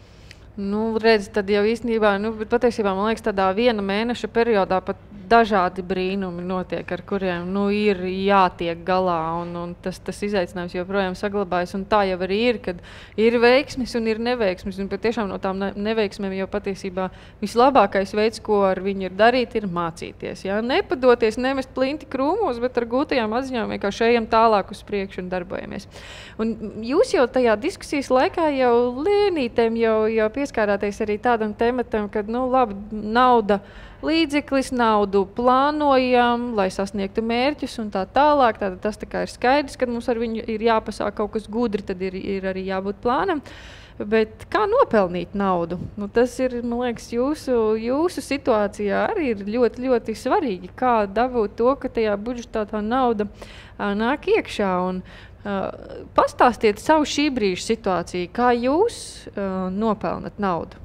Redz, tad jau īstenībā, bet patiesībā, man liekas, tādā viena mēneša periodā pat dažādi brīnumi notiek, ar kuriem ir jātiek galā, un tas izaicinājums joprojām saglabājas. Un tā jau arī ir, kad ir veiksmes un ir neveiksmes. Un patiešām no tām neveiksmēm jau patiesībā vislabākais veids, ko ar viņu ir darīt, ir mācīties. Ja? Nepadoties, nemest plinti krūmos, bet ar gūtajām atziņām vienkārši ejam tālāk uz priekšu un darbojamies. Un jūs jau tajā diskusijas laikā jau lēnītēm jau pieskārāties arī tādam tematam, kad, labi, nauda līdzeklis, naudu plānojam, lai sasniegtu mērķus un tā tālāk. Tātad tas tā kā ir skaidrs, kad mums ar viņu ir jāpasāk kaut kas gudri, tad ir arī jābūt plānam. Bet kā nopelnīt naudu? Tas ir, man liekas, jūsu situācijā arī ir ļoti, ļoti svarīgi, kā dabūt to, ka tajā budžetā tā nauda nāk iekšā. Un pastāstiet savu šī brīža situāciju, kā jūs nopelnat naudu?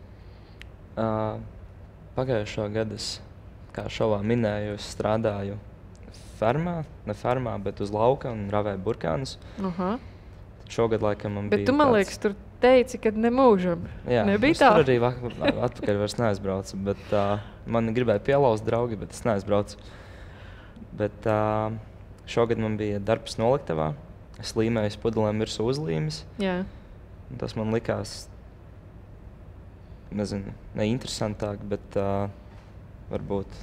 Pagājušā gada, kā šovā minēju, es strādāju fermā, ne fermā, bet uz lauka un ravēju burkānus. Šogad laikam man bija Bet tu, man liekas, tur teici, ka nemūžam. Jā, nebija tā? Tur arī atpakaļ vairs neaizbraucu, bet man gribēja pielauzt draugi, bet es neaizbraucu. Bet šogad man bija darbs noliktavā. Es līmēju pudelēm virsū uzlīmes. Jā. Tas man likās, nezinu, neinteresantāk, bet varbūt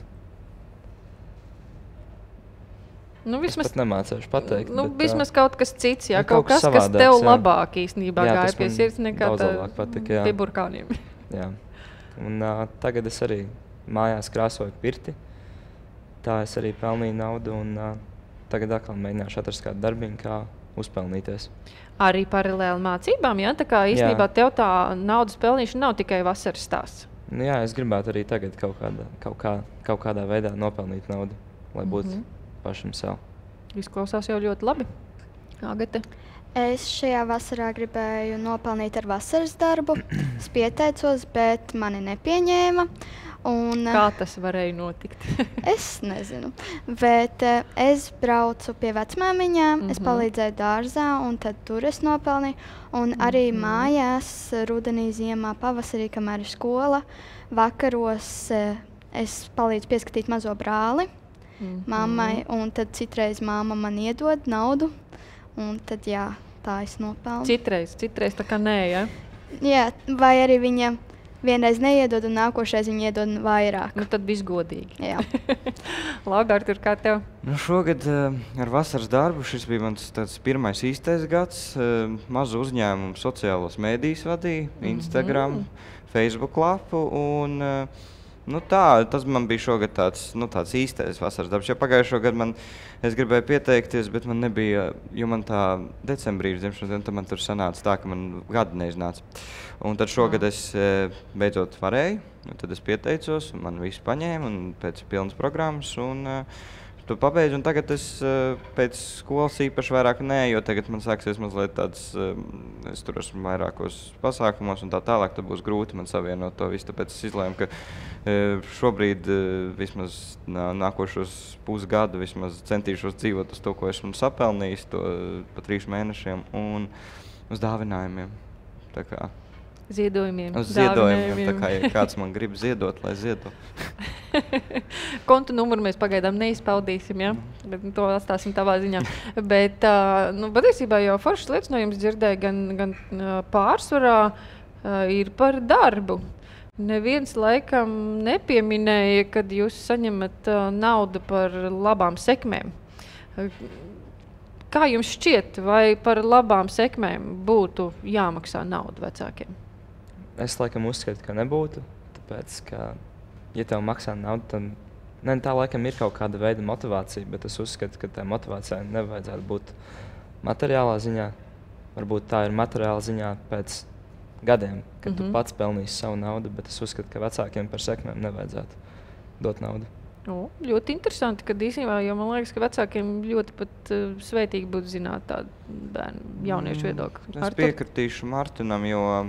vismaz, es pat nemācēšu pateikt. Vismaz kaut kas cits, jā, kaut kas tev labāk īstenībā gāja pie sirds nekā pie burkāniem. Jā. Un tagad es arī mājās krāsoju pirti. Tā es arī pelnīju naudu un tagad atkal mēģināšu atrast kādu darbiņu, kā uzpelnīties. Arī paralēli mācībām, jā? Tā kā īstenībā tev tā naudas pelnīšana nav tikai vasaras stāsts. Jā, es gribētu arī tagad kaut kādā veidā nopelnīt naudu, lai būtu pašam sev. Izklausās jau ļoti labi. Agate? Es šajā vasarā gribēju nopelnīt ar vasaras darbu. Es pieteicos, bet mani nepieņēma. Kā tas varēja notikt? Es nezinu, bet es braucu pie vecmāmiņām, es palīdzēju dārzā, un tad tur es nopelnīju. Un arī mājās, rudenī, ziemā, pavasarī, kamēr ir skola, vakaros es palīdzu pieskatīt mazo brāli mammai, un tad citreiz māma man iedod naudu, un tad jā, tā es nopelnu. Citreiz tā kā nē, ja? Jā, vai arī viņa vienreiz neiedod, un nākošais viņa iedod vairāk. Nu, tad viss godīgi. Jā. Labi, Artur, kā tev? Nu, šogad ar vasaras darbu šis bija mans tāds pirmais īstais gads. Mazu uzņēmumu sociālos mēdījus vadīju, Instagram, Facebook lapu, un tas man bija šogad tāds īstais vasaras darbs. Jo pagājušo gadu es gribēju pieteikties, bet man nebija, jo man tā decembrī ir dzimšanas diena, tad man tur sanāca tā, ka man gadi neiznāca. Un tad šogad es beidzot varēju, tad es pieteicos, un man visu paņēma, un pēc pilnas programmas, un to pabeidzu, un tagad es pēc skolas īpaši vairāk nē, jo tagad man sāksies mazliet tāds, es tur esmu vairākos pasākumos, un tā tālāk, tad būs grūti man savienot to visu, tāpēc es izlēmu, ka šobrīd vismaz nākošos pusgadu vismaz centīšos dzīvot uz to, ko esmu sapelnījis, to pa 3 mēnešiem, un uz dāvinājumiem, tā kā. Ziedojumiem. Uz ziedojumiem, tā kā ja kāds man grib ziedot, lai ziedo. Kontu numuru mēs pagaidām neizpaudīsim, ja? Bet to atstāsim tavā ziņā. Bet patiesībā jau foršas lietas no jums dzirdēja, gan pārsvarā ir par darbu. Neviens laikam nepieminēja, kad jūs saņemat naudu par labām sekmēm. Kā jums šķiet, vai par labām sekmēm būtu jāmaksā naudu vecākiem? Es laikam uzskatu, ka nebūtu, tāpēc, ka, ja tev maksā naudu, tad tā laikam ir kaut kāda veida motivācija, bet es uzskatu, ka tā motivācija nevajadzētu būt materiālā ziņā. Varbūt tā ir materiāla ziņā pēc gadiem, kad tu pats pelnīsi savu naudu, bet es uzskatu, ka vecākiem par sekmēm nevajadzētu dot naudu. Ļoti interesanti, kad īstenībā, jo man liekas, ka vecākiem ļoti pat sveitīgi būtu zināt tādu bērnu jauniešu viedokli. Es piekritīšu Martinam,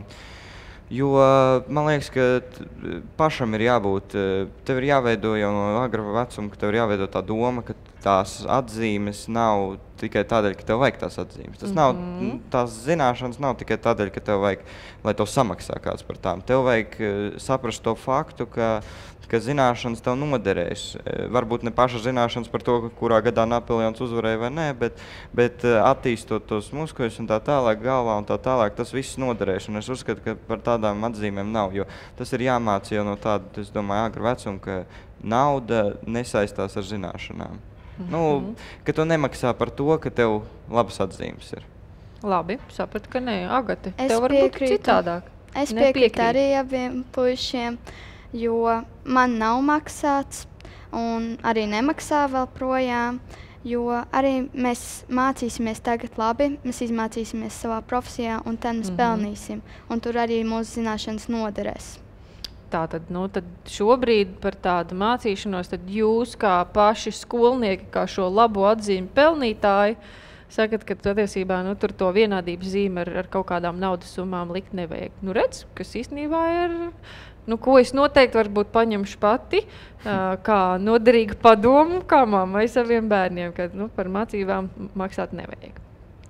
jo man liekas, ka pašam ir jābūt, tev ir jāveido jau no agra vecuma, ka tev ir jāveido tā doma, ka tās atzīmes nav tikai tādēļ, ka tev vajag tās atzīmes. Tas nav, tās zināšanas nav tikai tādēļ, ka tev vajag, lai tev samaksā kāds par tām. Tev vajag saprast to faktu, ka zināšanas tev noderēs. Varbūt ne paša zināšanas par to, kurā gadā Napoleons uzvarēja vai nē, bet attīstot tos muskuļus un tā tālāk galvā un tā tālāk, tas viss noderēs. Un es uzskatu, ka par tādām atzīmēm nav, jo tas ir jāmāca jau no tāda, es domāju, agra vecuma, ka nauda nesaistās ar zināšanām. Ka tu nemaksā par to, ka tev labas atzīmes ir. Labi, sapratu, ka nē. Agate, tev varbūt citādāk. Es piekrītu arī abiem puišiem, jo man nav maksāts un arī nemaksā vēl projām, jo arī mēs mācīsimies tagad labi, mēs izmācīsimies savā profesijā un tad mēs pelnīsim, un tur arī mūsu zināšanas noderēs. Tātad, tad šobrīd par tādu mācīšanos, tad jūs kā paši skolnieki, kā šo labo atzīmi pelnītāji, sakat, ka patiesībā tur to vienādības zīme ar kaut kādām naudas summām likt nevajag. Redz, kas īstenībā ir, ko es noteikti varbūt paņemšu pati, kā noderīgu padomu, kā mammai saviem bērniem, ka par mācībām maksāt nevajag.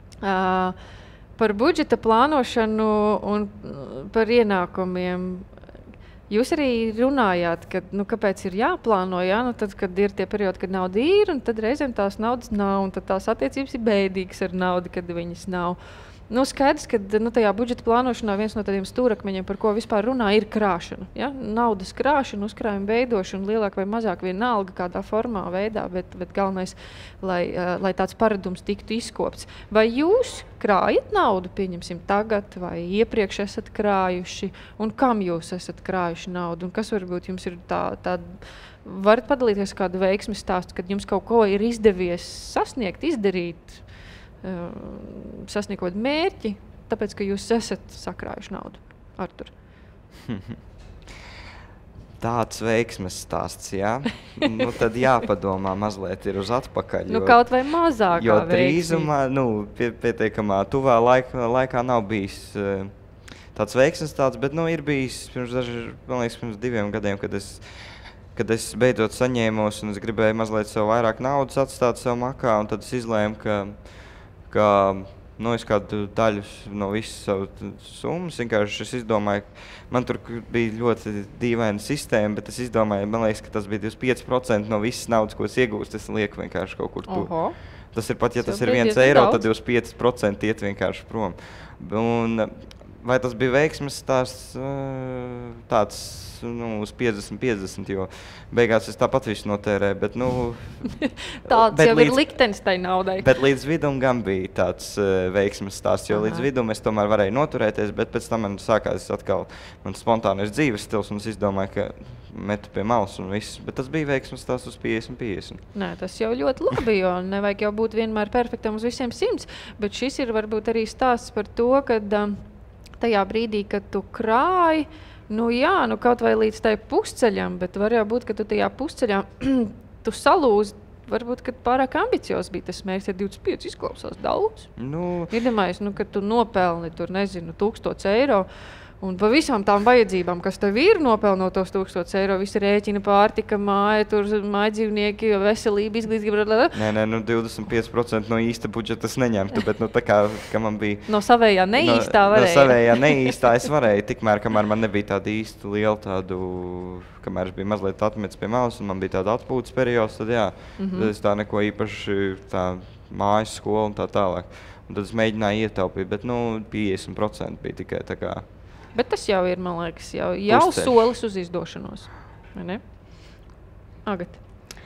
Par budžeta plānošanu un par ienākumiem. Jūs arī runājāt, ka, kāpēc ir jāplāno, tad, kad ir tie periodi, kad nauda ir, un tad reizēm tās naudas nav, un tad tās attiecības ir bēdīgas ar naudu, kad viņas nav. Skaidrs, ka tajā budžeta plānošanā viens no tādiem stūrakmeņiem, par ko vispār runā, ir krāšana. Ja? Naudas krāšana, uzkrājuma veidošana, lielāk vai mazāk vienalga kādā formā, veidā, bet galvenais, lai tāds paradums tiktu izkopts. Vai jūs krājat naudu, pieņemsim tagad, vai iepriekš esat krājuši, un kam jūs esat krājuši naudu, un kas varbūt jums ir varat padalīties kādu veiksmes stāstu, kad jums kaut ko ir izdevies sasniegt, izdarīt, sasniegt mērķi, tāpēc, ka jūs esat sakrājuši naudu. Artur. Tāds veiksmes stāsts, jā. Tad jāpadomā mazliet ir uz atpakaļ. Kaut vai mazākā jo drīzumā, pietiekamā tuvā laikā nav bijis tāds veiksmes tāds, bet, ir bijis pirms 2 gadiem, kad es beidzot saņēmos un es gribēju mazliet sev vairāk naudas atstāt sev makā, un tad es izlēmu, ka es kādu daļu no visas savas summas, vienkārši es izdomāju, man tur bija ļoti dīvaina sistēma, bet es izdomāju, man liekas, ka tas bija 25% no visas naudas, ko es iegūstu, es lieku vienkārši kaut kur tur. Tas ir pat, ja tas ir 1 eiro, tad 25% iet vienkārši prom. Un vai tas bija veiksmes tāds uz 50-50, jo beigās es tāpat visu notērēju, bet tāds jau ir liktenis tai naudai. Bet līdz vidum gan bija tāds veiksmes stāsts, jo līdz vidum es tomēr varēju noturēties, bet pēc tam man sākās atkal spontānais dzīves stils, un es izdomāju, ka metu pie malas un viss, bet tas bija veiksmes stāsts uz 50-50. Nē, tas jau ļoti labi, jo nevajag jau būt vienmēr perfektam uz visiem 100, bet šis ir varbūt arī stāsts par to, ka tajā brīdī, kad tu krāji, kaut vai līdz tai pusceļam, bet var jau būt, ka tu tajā pusceļā tu salūzi, varbūt, kad pārāk ambiciozs bija tas mērķis, ja 25 izklausās daudz. Iedomājies, kad tu nopelni tur, 1000 eiro, un pa visām tām vajadzībām, kas tev ir nopelnot tos 1000 eiro, visi rēķina, pārtika, māja, tur mājdzīvnieki, veselība, izglītība. Nē, 25% no īsta budžeta es neņemtu, bet tā kā man bija... No savējā neīstā varēja. No savējā neīstā es varēju, tikmēr, kamēr man nebija tāda īsta liela kamēr es biju mazliet atmetis pie malas, un man bija tāda atpūtas periods, tad tad es tā neko īpaši mājas skola un tā tālāk. Un tad es mēģināju ietaupīt, bet 50% bija tikai tā kā... Bet tas jau ir, man liekas, jau solis uz izdošanos, vai ne? Agata?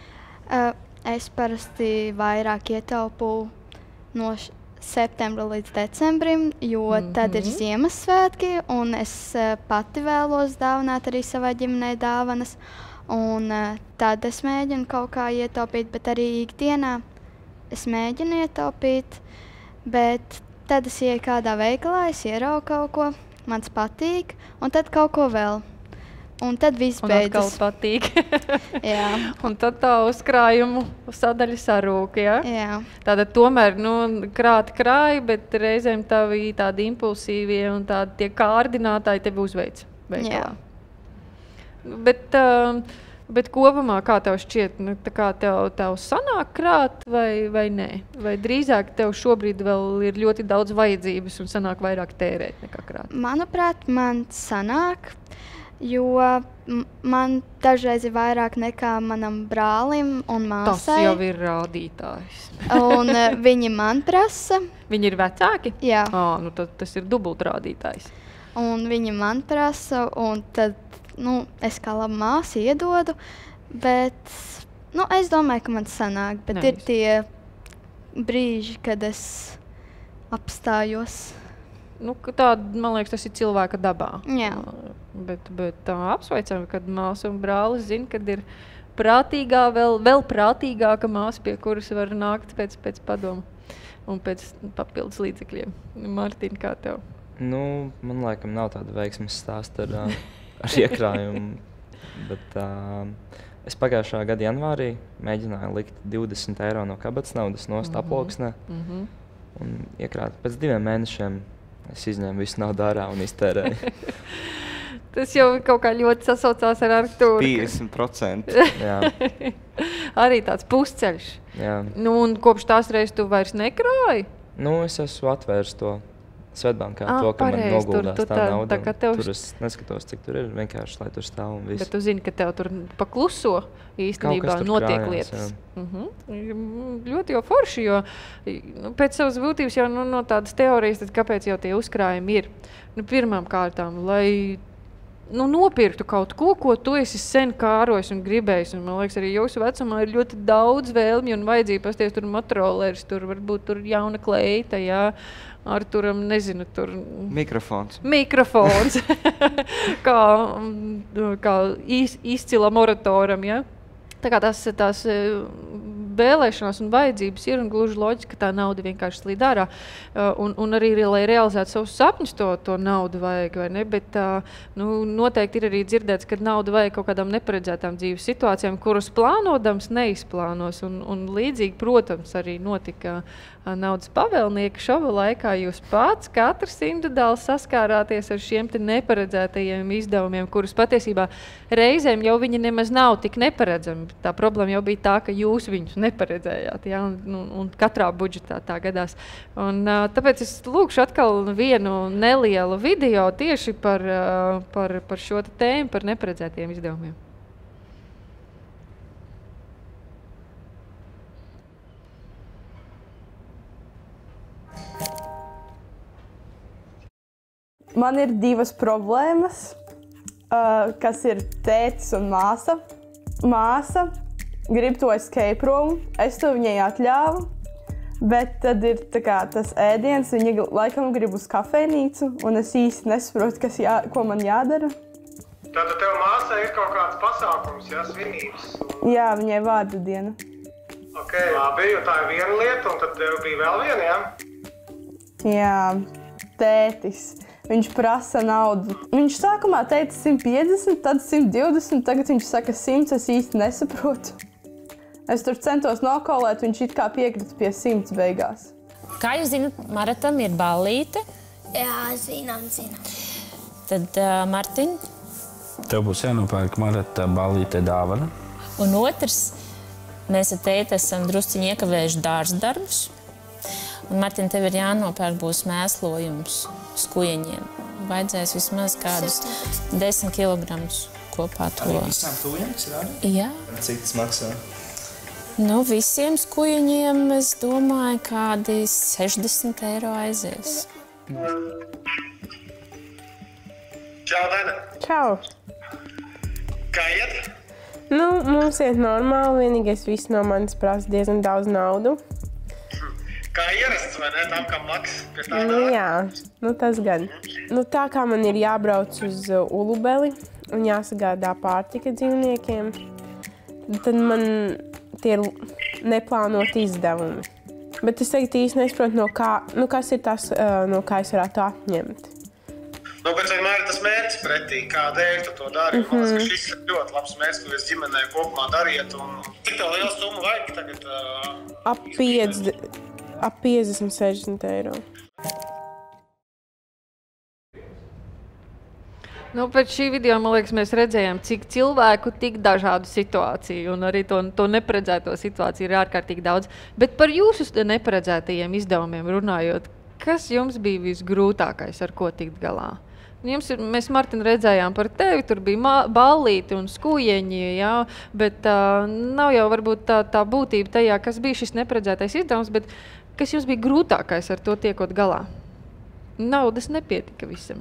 Es parasti vairāk ietaupu no septembra līdz decembrim, jo tad ir Ziemassvētki, un es pati vēlos dāvināt arī savai ģimenei dāvanas, un tad es mēģinu kaut kā ietaupīt, bet arī ikdienā es mēģinu ietaupīt, bet tad es ieju kādā veikalā, es ieraugu kaut ko, mans patīk, un tad kaut ko vēl. Un tad viss beidzas. Un atkal patīk. Jā. Un tad tā uzkrājumu sadaļa sarūk, ja? Jā. Tātad tomēr, krāji, bet reizēm tavi tādi impulsīvie un tādi tie kārdinātāji tevi uzveic veikalā. Jā. Bet kopumā, kā tev šķiet, tā kā tev sanāk krāt vai nē? Vai drīzāk tev šobrīd vēl ir ļoti daudz vajadzības un sanāk vairāk tērēt nekā krāt? Manuprāt, man sanāk, jo man dažreiz ir vairāk nekā manam brālim un māsai. Tas jau ir rādītājs. Un viņi man prasa. Viņi ir vecāki? Jā. Tad tas ir dubult rādītājs. Un viņi man prasa, un tad es kā laba māsa iedodu, bet es domāju, ka man sanāk, bet ir tie brīži, kad es apstājos. Man liekas, tas ir cilvēka dabā. Jā. Bet apsveicam, kad māsa un brālis zina, kad ir prātīgā, vēl prātīgāka māsa, pie kuras var nākt pēc padomu un pēc papildus līdzekļiem. Martin, kā tev? Man laikam nav tāda veiksmes stāsta ar iekrājumu, bet es pagājušā gada janvārī mēģināju likt 20 eiro no kabatas naudas nost aploksnē un iekrāt. Pēc 2 mēnešiem es izņēmu visu naudu ārā un iztērēju. Tas jau kaut kā ļoti sasaucās ar Artūru. 50%. Jā. Arī tāds pusceļš. Jā. Un kopš tās reizes tu vairs nekrāji? Es esmu atvērs to Svetbankā, ka man noguldās tā nauda. Tur es neskatos, cik tur ir, vienkārši, lai tur stāv un viss. Bet tu zini, ka tev tur pakluso īstenībā notiek lietas. Ļoti jau forši, jo pēc savas būtības jau no tādas teorijas, tad kāpēc jau tie uzkrājumi ir? Pirmām kārtām, lai nopirktu kaut ko, ko tu esi sen kārojis un gribējis. Un, man liekas, arī jūsu vecumā ir ļoti daudz vēlmi un vajadzība. Pasties, tur motorolers, tur varbūt tur jauna kleita, jā. Arturam, nezinu, tur... Mikrofons. kā izcila moratoram, ja? Tā kā tās vēlēšanās un vajadzības ir un gluži loģiski, ka tā nauda vienkārši slīd ārā. Un arī, lai realizētu savus sapņus, to naudu vajag, vai ne? Bet noteikti ir arī dzirdēts, ka naudu vajag kaut kādām neparedzētām dzīves situācijām, kuras plānodams neizplānos. Un līdzīgi, protams, arī notika naudas pavēlnieka šova laikā. Jūs pats katrs individuāli saskārāties ar šiem te neparedzētajiem izdevumiem, kurus patiesībā reizēm jau viņi nemaz nav tik neparedzami. Tā problēma jau bija tā, ka jūs viņus neparedzējāt, ja? Un katrā budžetā tā gadās. Un, tāpēc es lūkšu atkal vienu nelielu video tieši par šo tēmu, par neparedzētajiem izdevumiem. Man ir divas problēmas, kas ir tētis un māsa. Māsa grib to escape room, es to viņai atļāvu, bet tad ir tas ēdiens, viņa laikam grib uz kafejnīcu, un es īsti nesaprotu, ko man jādara. Tātad tev māsai ir kaut kāds pasākums, jā, svinības? Jā, viņai vārda diena. Ok, labi, jo tā ir viena lieta, un tad tev bija vēl viena, jā? Jā, tētis. Viņš prasa naudu. Viņš sākumā teica 150, tad 120, tagad viņš saka 100, es īsti nesaprotu. Es tur centos nokaulēt, viņš it kā piekrita pie 100 beigās. Kā jūs zināt, Maratam ir ballīte? Jā, zinām. Tad, Martin? Tev būs jānopērk Marata ballīte dāvana. Un otrs, mēs ar tēti esam drusciņi iekavējuši dārza darbus. Un, Martin, tev ir jānopērk būs mēslojums skujeņiem. Vajadzēs vismaz kādus 10 kilogramus kopā to. Arī visām tūjeņiem, kas rāda? Jā. Cik tas maksā? Nu, visiem skujeņiem, es domāju, kādi 60 eiro aizies. Čau, Dana! Čau! Kā iet? Nu, mums iet normāli, vienīgais viss no manis prasa diezgan daudz naudu. Kā ierasts, vai ne? Tam, kam maks pie tā Nu jā, tas gan. Nu, tā kā man ir jābrauc uz Ulubeli un jāsagādā pārtika dzīvniekiem, tad man tie ir neplānoti izdevumi. Bet es tagad īsti nesaprotu, kas ir tas, no kā es varētu atņemt. Nu, bet vienmēr ir tas mērķis pretī, kādēļ tu to dari. Man liekas, ka šis ir ļoti labs mērķis, ko jūs ģimenē kopumā dariet. Un cik tev liela summa vajag tagad? Ap 50-60 eiro. Nu, pēc šī video, man liekas, mēs redzējām, cik cilvēku tik dažādu situāciju, un arī to neparedzēto situāciju ir ārkārtīgi daudz. Bet par jūsu neparedzētajiem izdevumiem runājot, kas jums bija visgrūtākais, ar ko tikt galā? Mēs, Martin, redzējām par tevi, tur bija ballīti un skujeņi, jā, bet nav jau varbūt tā būtība tajā, kas bija šis neparedzētais izdevums, bet kas jums bija grūtākais ar to tiekot galā? Naudas nepietika visam.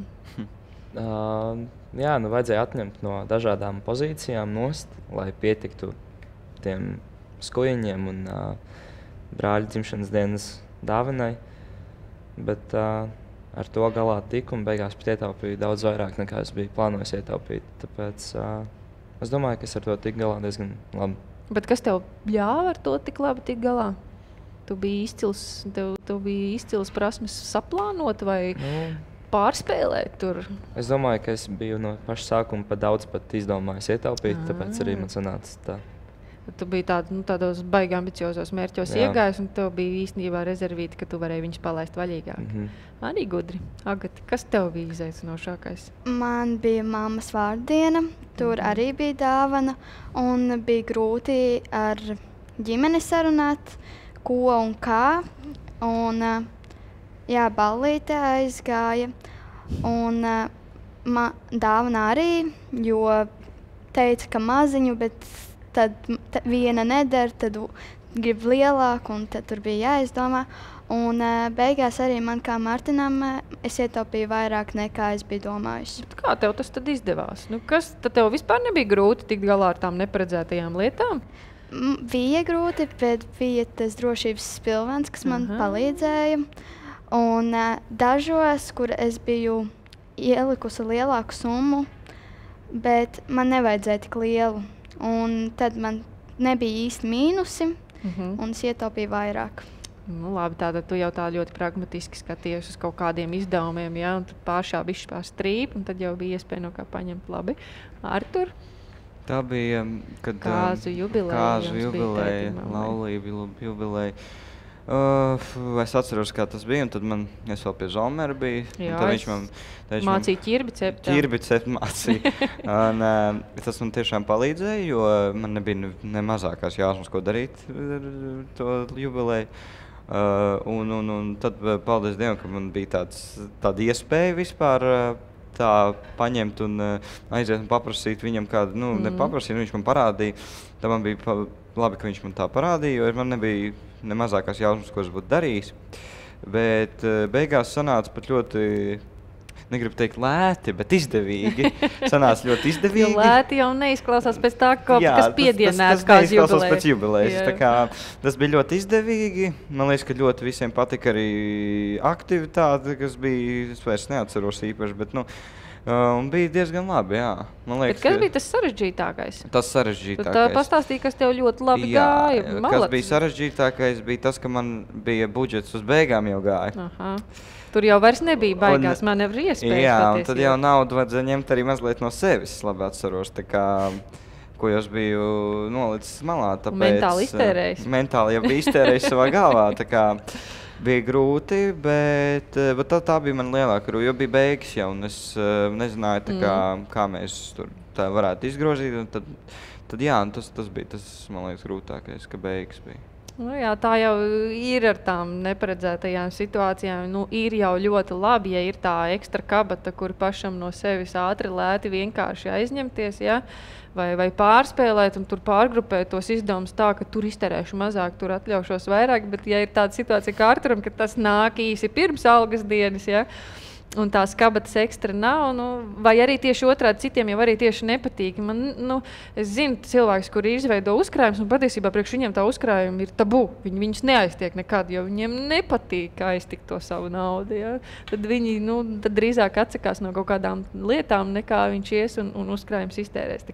Jā, vajadzēja atņemt no dažādām pozīcijām nost, lai pietiktu tiem skujeņiem un brāļa dzimšanas dienas dāvanai, bet ar to galā tiku un beigās pat ietaupīju daudz vairāk, nekā es biju plānojis ietaupīt. Tāpēc es domāju, ka es ar to tiku galā diezgan labi. Bet kas tev ļāva ar to tik labi tikt galā? Tu biji izcils prasmes saplānot vai pārspēlēt tur? Es domāju, ka es biju no paša sākuma daudz pat izdomājis ietaupīt, tāpēc arī man sanāca tā. Tu biji tādos baigi ambiciozos mērķos iegājis, un tev bija īstenībā rezervīti, ka tu varēji viņus palaist vaļīgāk. Arī gudri. Agata, kas tev bija izaicinošākais? Man bija mammas vārdiena, tur arī bija dāvana, un bija grūti ar ģimeni sarunāt, ko un kā. Un, jā, ballīte aizgāja, un dāvana arī, jo teica, ka maziņu, bet tad viena neder, tad grib lielāku, un tad tur bija jāizdomā. Un beigās arī man kā Martinam es ietaupīju vairāk nekā es biju domājusi. Bet kā tev tas tad izdevās? Tad tev vispār nebija grūti tikt galā ar tām neparedzētajām lietām? Bija grūti, bet bija tas drošības spilvens, kas man palīdzēja. Un dažos, kur es biju ielikusi lielāku summu, bet man nevajadzēja tik lielu. Un tad man nebija īsti mīnusi, un es ietaupīju vairāk. Nu, labi, tātad tu jau tā ļoti pragmatiski skaties uz kaut kādiem izdevumiem, ja, un tad pāršā bišķi pārstrīp, un tad jau bija iespēja no kā paņemt labi. Artur? Tā bija, kad kāzu jubileja, laulību jubileja. Es atceros, kā tas bija, un tad es vēl pie Zomera biju. Jā, tad viņš man mācīja ķirbi cept. Ķirbi cept mācīja. Un, tas man tiešām palīdzēja, jo man nebija ne mazākās jāsmas, ko darīt to jubileju. Un tad paldies Dievam, ka man bija tāda iespēja vispār tā paņemt un aiziet un paprasīt viņam kādu, nepaprasīt, viņš man parādīja. Tad man bija labi, ka viņš man tā parādīja, jo man nebija ne mazākās jausmas, ko es būtu darījis. Bet beigās sanāca pat ļoti, negribu teikt lēti, bet izdevīgi. Sanāca ļoti izdevīgi. Jo lēti jau neizklausās pēc tā, kas piedienēts kā jubilejas. Tas pēc jubilejas. Tā kā tas bija ļoti izdevīgi. Man liekas, ka ļoti visiem patika arī aktivitāte, kas bija, es vairs neatceros īpaši, bet un bija diezgan labi, jā. Man liekas, bet kas bija tas sarežģītākais? Tas sarežģītākais. Tad pastāstīja, kas tev ļoti labi gāja. Kas bija sarežģītākais, bija tas, ka man bija budžets uz beigām jau gāja. Aha. Tur jau vairs nebija baigās manevru iespējas. Jā, un tad jau naudu vajadzēja ņemt arī mazliet no sevis, labi atceros, tā kā, ko jau es biju nolicis malā, tāpēc... Mentāli iztērējis. Mentāli jau bija iztērējis savā galvā, tā kā bija grūti, bet tā bija man lielāka grūta, jo bija beigas jau, un es nezināju, tā kā mēs tur tā varētu izgrozīt, un tad jā, tas bija tas, man liekas, grūtākais, ka beigas bija. Nu jā, tā jau ir ar tām neparedzētajām situācijām. Ir jau ļoti labi, ja ir tā ekstra kabata, kur pašam no sevis ātri, lēti vienkārši aizņemties, ja? vai pārspēlēt un tur pārgrupēt tos izdevumus tā, ka tur izterēšu mazāk, tur atļaušos vairāk. Bet ja ir tāda situācija kā Arturam, ka tas nāk īsi pirms algas dienas, ja? Un tās kabatas ekstra nav, vai arī tieši otrādi citiem jau arī tieši nepatīk. Es zinu cilvēkus, kuri izveido uzkrājumus, un patiesībā priekš viņiem tā uzkrājuma ir tabū. Viņus neaiztiek nekad, jo viņiem nepatīk aiztikt to savu naudu. Ja? Tad viņi tad drīzāk atsakās no kaut kādām lietām, nekā viņš ies un uzkrājums iztērēs.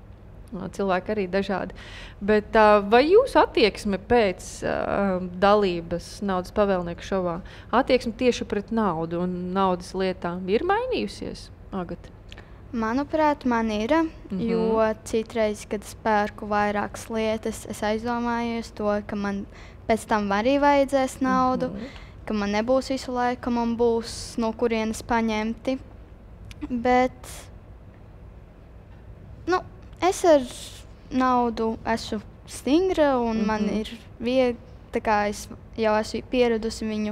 Cilvēki arī dažādi. Bet vai jūsu attieksme pēc dalības naudas pavēlnieku šovā, attieksme tieši pret naudu un naudas lietām ir mainījusies, Agata? Manuprāt, man ir, jo citreiz, kad es pērku vairākas lietas, es aizdomājos to, ka man pēc tam arī vajadzēs naudu, ka man nebūs visu laiku, ka man būs no kurienes paņemti. Bet, es ar naudu esmu stingra un man ir viegli, tā kā es jau esmu pieradusi viņu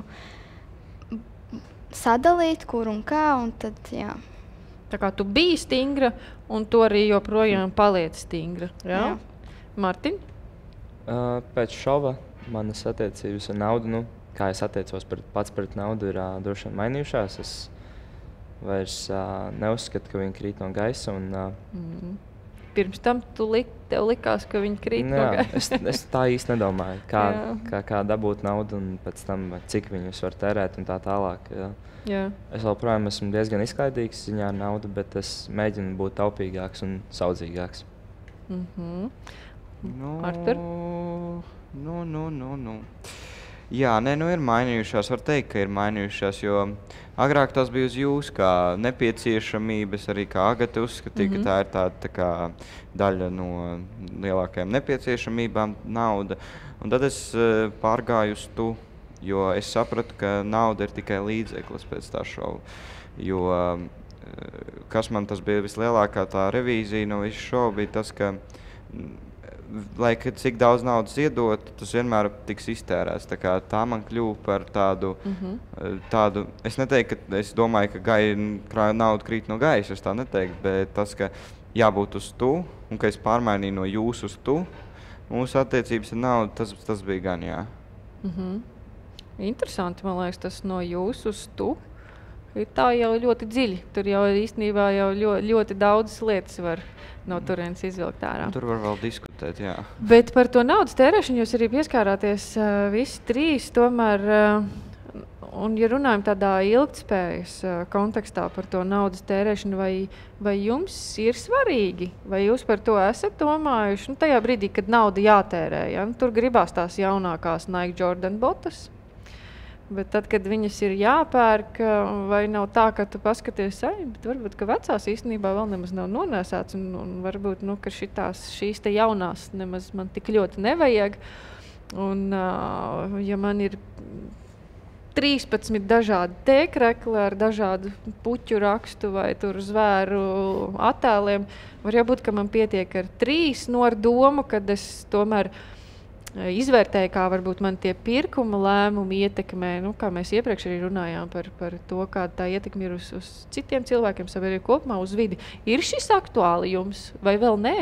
sadalīt, kur un kā, un tad, jā. Tā kā tu biji stingra, un tu arī joprojām paliec stingra, jā? Martiņ? Pēc šova manas attiecības ar naudu, kā es attiecos pats pret naudu, ir droši vien mainījušās. Es vairs neuzskatu, ka viņi krīt no gaisa, un... Pirms tam tev likās, ka viņi krīt no gaisa. Es tā īsti nedomāju, kā dabūt naudu un pēc tam, cik viņus var tērēt un tā tālāk. Jā. Es joprojām esmu diezgan izklaidīgs ziņā ar naudu, bet es mēģinu būt taupīgāks un saudzīgāks. Artur? Jā, ir mainījušās. Var teikt, ka ir mainījušās, jo agrāk tas bija uz jūs kā nepieciešamības, arī kā Agata uzskatīja, ka tā ir tā kā daļa no lielākajām nepieciešamībām nauda. Un tad es pārgāju uz tu, jo es sapratu, ka nauda ir tikai līdzeklis pēc tā šova. Jo kas man tas bija vislielākā tā revīzija no visu šovu bija tas, ka lai cik daudz naudas iedot, tas vienmēr tiks iztērēts. Tā man kļuva par tādu, es neteiktu, ka es domāju, ka nauda krīt no gaisa, es tā neteiktu, bet tas, ka jābūt uz tu, un ka es pārmainīju no jūs uz tu, mūsu attiecības ar naudu, tas bija gan, jā. Interesanti, man liekas, tas no jūs uz tu ir tā jau ļoti dziļi. Tur jau īstenībā jau ļoti daudzas lietas var no turienes izvilkt ārā. Tur var vēl diskutēt, jā. Bet par to naudas tērēšanu jūs arī pieskārāties visi trīs, tomēr, Un, ja runājam tādā ilgtspējas kontekstā par to naudas tērēšanu, vai jums ir svarīgi, vai jūs par to esat domājuši? Nu, tajā brīdī, kad nauda jātērē, ja? Nu, tur gribās tās jaunākās Nike Jordan botas, bet tad, kad viņas ir jāpērk, vai nav tā, ka tu paskaties, bet varbūt, ka vecās īstenībā vēl nemaz nav nonēsāts, un varbūt, nu, ka šīs te jaunās nemaz man tik ļoti nevajag. Un, ja man ir 13 dažādi tēkrekli ar dažādu puķu rakstu vai tur zvēru attēliem, var jābūt, ka man pietiek ar 3, ar domu, kad es tomēr izvērtēju, kā varbūt man tie pirkuma lēmumi ietekmē, nu, kā mēs iepriekš arī runājām par to, kāda tā ietekme ir uz citiem cilvēkiem, sabiedrību kopumā, uz vidi. Ir šis aktuāli jums vai vēl nē?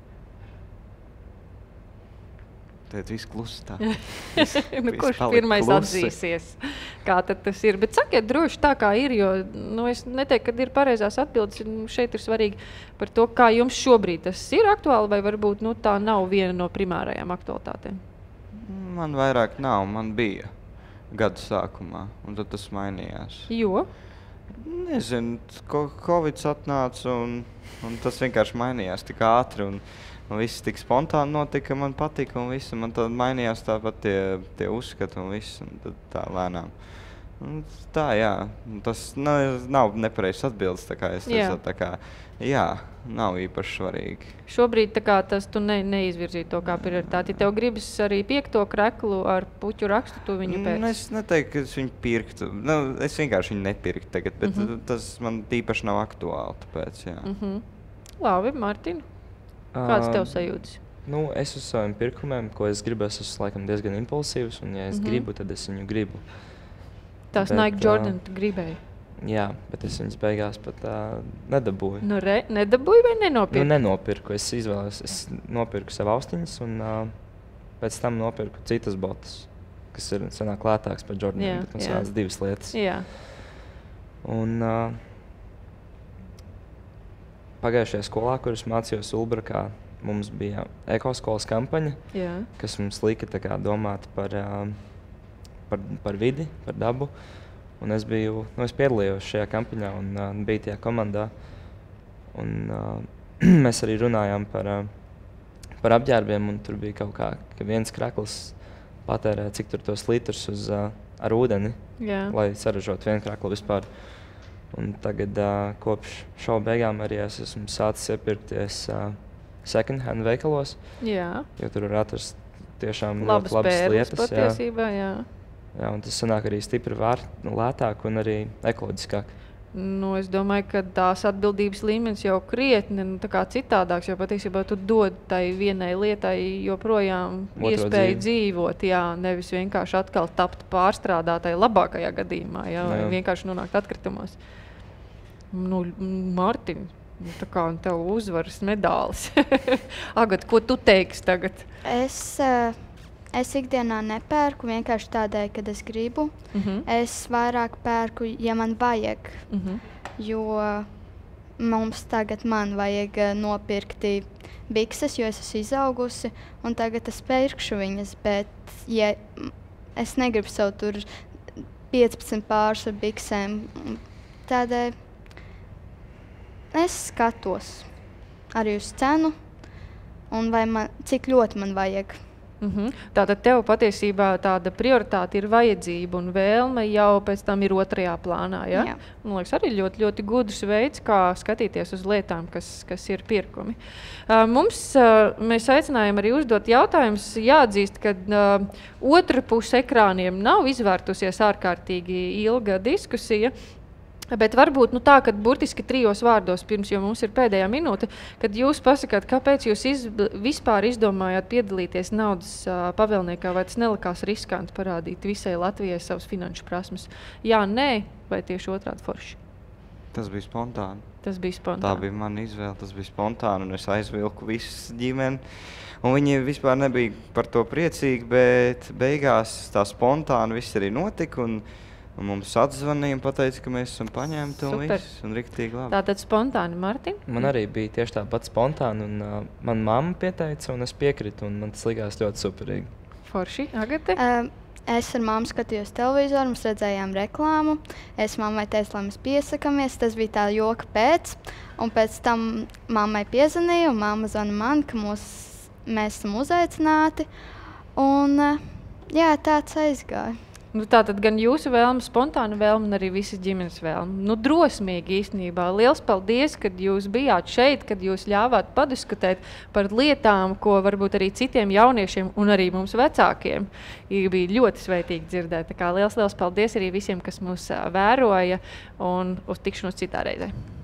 Tad viss klusi tā. Kurš pirmais atzīsies, kā tad tas ir? Bet sakiet droši tā, kā ir, jo es neteiktu, kad ir pareizās atbildes. Šeit ir svarīgi par to, kā jums šobrīd tas ir aktuāli, vai varbūt tā nav viena no primārajām aktualitātēm? Man vairāk nav, man bija gadu sākumā, un tad tas mainījās. Jo? Nezinu, Covid atnāca, un tas vienkārši mainījās tik ātri. Un viss tik spontāni notika, man patika, un viss, man tad mainījās tāpat tie uzskati un viss, un tad tā lēnām. Un tā, jā, tas nav nepareizs atbildes, tā kā es teicu, tā kā, jā, nav īpaši svarīgi. Šobrīd tā kā tas tu neizvirzīji to kā prioritāti. Tev gribas arī pirkto kreklu ar puķu rakstu, tu viņu pēc? Es neteiktu, ka es viņu pirktu. Es vienkārši viņu nepirktu tagad, bet tas man īpaši nav aktuāli, tāpēc, jā. Labi, Martin. Kāds tev sajūtas? Es uz saviem pirkumiem, ko es gribu, es esmu laikam diezgan impulsīvs, un ja es gribu, tad es viņu gribu. Tās Nike Jordan tu gribēji? Jā, bet es viņas beigās pat nedabūju. Nedabūju vai nenopirku? Nenopirku. Es izvēlējos, es nopirku sev austiņas, un pēc tam nopirku citas botas, kas ir sanāk lētāks par Jordaniem, bet mums sanāca 2 lietas. Jā. Un pagājušajā skolā, kur es mācījos Ulbrakā, mums bija ekoskolas kampaņa, kas mums lika domāt par vidi, par dabu. Un es piedalījos šajā kampaņā un biju tajā komandā. Un mēs arī runājām par apģērbiem, un tur bija kaut kā, ka viens krekls patērē, cik tur tos litrus ar ūdeni, lai saražotu vienu kreklu vispār. Un tagad kopš šova beigām arī es esmu sācis iepirkties second hand veikalos, jo tur var atrast tiešām ļoti labas lietas. Patiesībā, jā. Jā, un tas sanāk arī stipri lētāk un arī ekoloģiskāk. Es domāju, ka tās atbildības līmenis jau krietni citādāks, jo patiesībā tu dod tai vienai lietai joprojām iespēju dzīvot, nevis vienkārši atkal tapt pārstrādātai labākajā gadījumā, vai vienkārši nonākt atkritumos. Mārtiņ, tā kā tev uzvaras medālis. Agat, ko tu teiksi tagad? Es ikdienā nepērku vienkārši tādēļ, kad es gribu. Es vairāk pērku, ja man vajag, jo man vajag nopirkti bikses, jo es esmu izaugusi, un tagad es pērkšu viņas, bet ja es negribu savu tur 15 pārus ar biksēm, tādēļ es skatos arī uz cenu, un cik ļoti man vajag. Tātad tev patiesībā tāda prioritāte ir vajadzība un vēlme jau pēc tam ir otrajā plānā, ja? Jā. Man liekas, arī ļoti, ļoti gudrs veids, kā skatīties uz lietām, kas ir pirkumi. Mēs aicinājām arī uzdot jautājumus. Jāatzīst, ka otra puse ekrāniem nav izvērtusies ārkārtīgi ilga diskusija. Bet varbūt tā, ka burtiski 3 vārdos pirms, jo mums ir pēdējā minūte, kad jūs pasakāt, kāpēc jūs vispār izdomājāt piedalīties naudas pavēlniekā, vai tas nelikās riskanti parādīt visai Latvijai savas finanšu prasmes? Jā, nē, vai tieši otrādi forši? Tas bija spontāni. Tas bija spontāni. Tā bija mana izvēle, tas bija spontāni, un es aizvilku visu ģimeni. Un viņi vispār nebija par to priecīgi, bet beigās tā spontāni viss arī notika, un mums atzvanīja un pateica, ka mēs esam paņemti un viss, un riktīgi labi. Tātad spontāni, Martin? Man arī bija tieši tāpat spontāni, un man mamma pieteica, un es piekritu, un man tas likās ļoti superīgi. Forši, Agate? Es ar mammu skatījos televizoru, mēs redzējām reklāmu. Es mammai teicu, lai mēs piesakamies. Tas bija tā joka pēc. Un pēc tam mammai piezvanīja, un mamma zvana man, ka mēs esam uzaicināti. Un jā, tāds aizgāja. Nu, tā tad gan jūsu vēlme, spontāna vēlme, un arī visas ģimenes vēlme. Nu, drosmīgi īstenībā. Liels paldies, kad jūs bijāt šeit, kad jūs ļāvāt padiskutēt par lietām, ko varbūt arī citiem jauniešiem un arī mums vecākiem bija ļoti sveitīgi dzirdēt. Tā kā liels paldies arī visiem, kas mūs vēroja, un uz tikšanos citā reizē.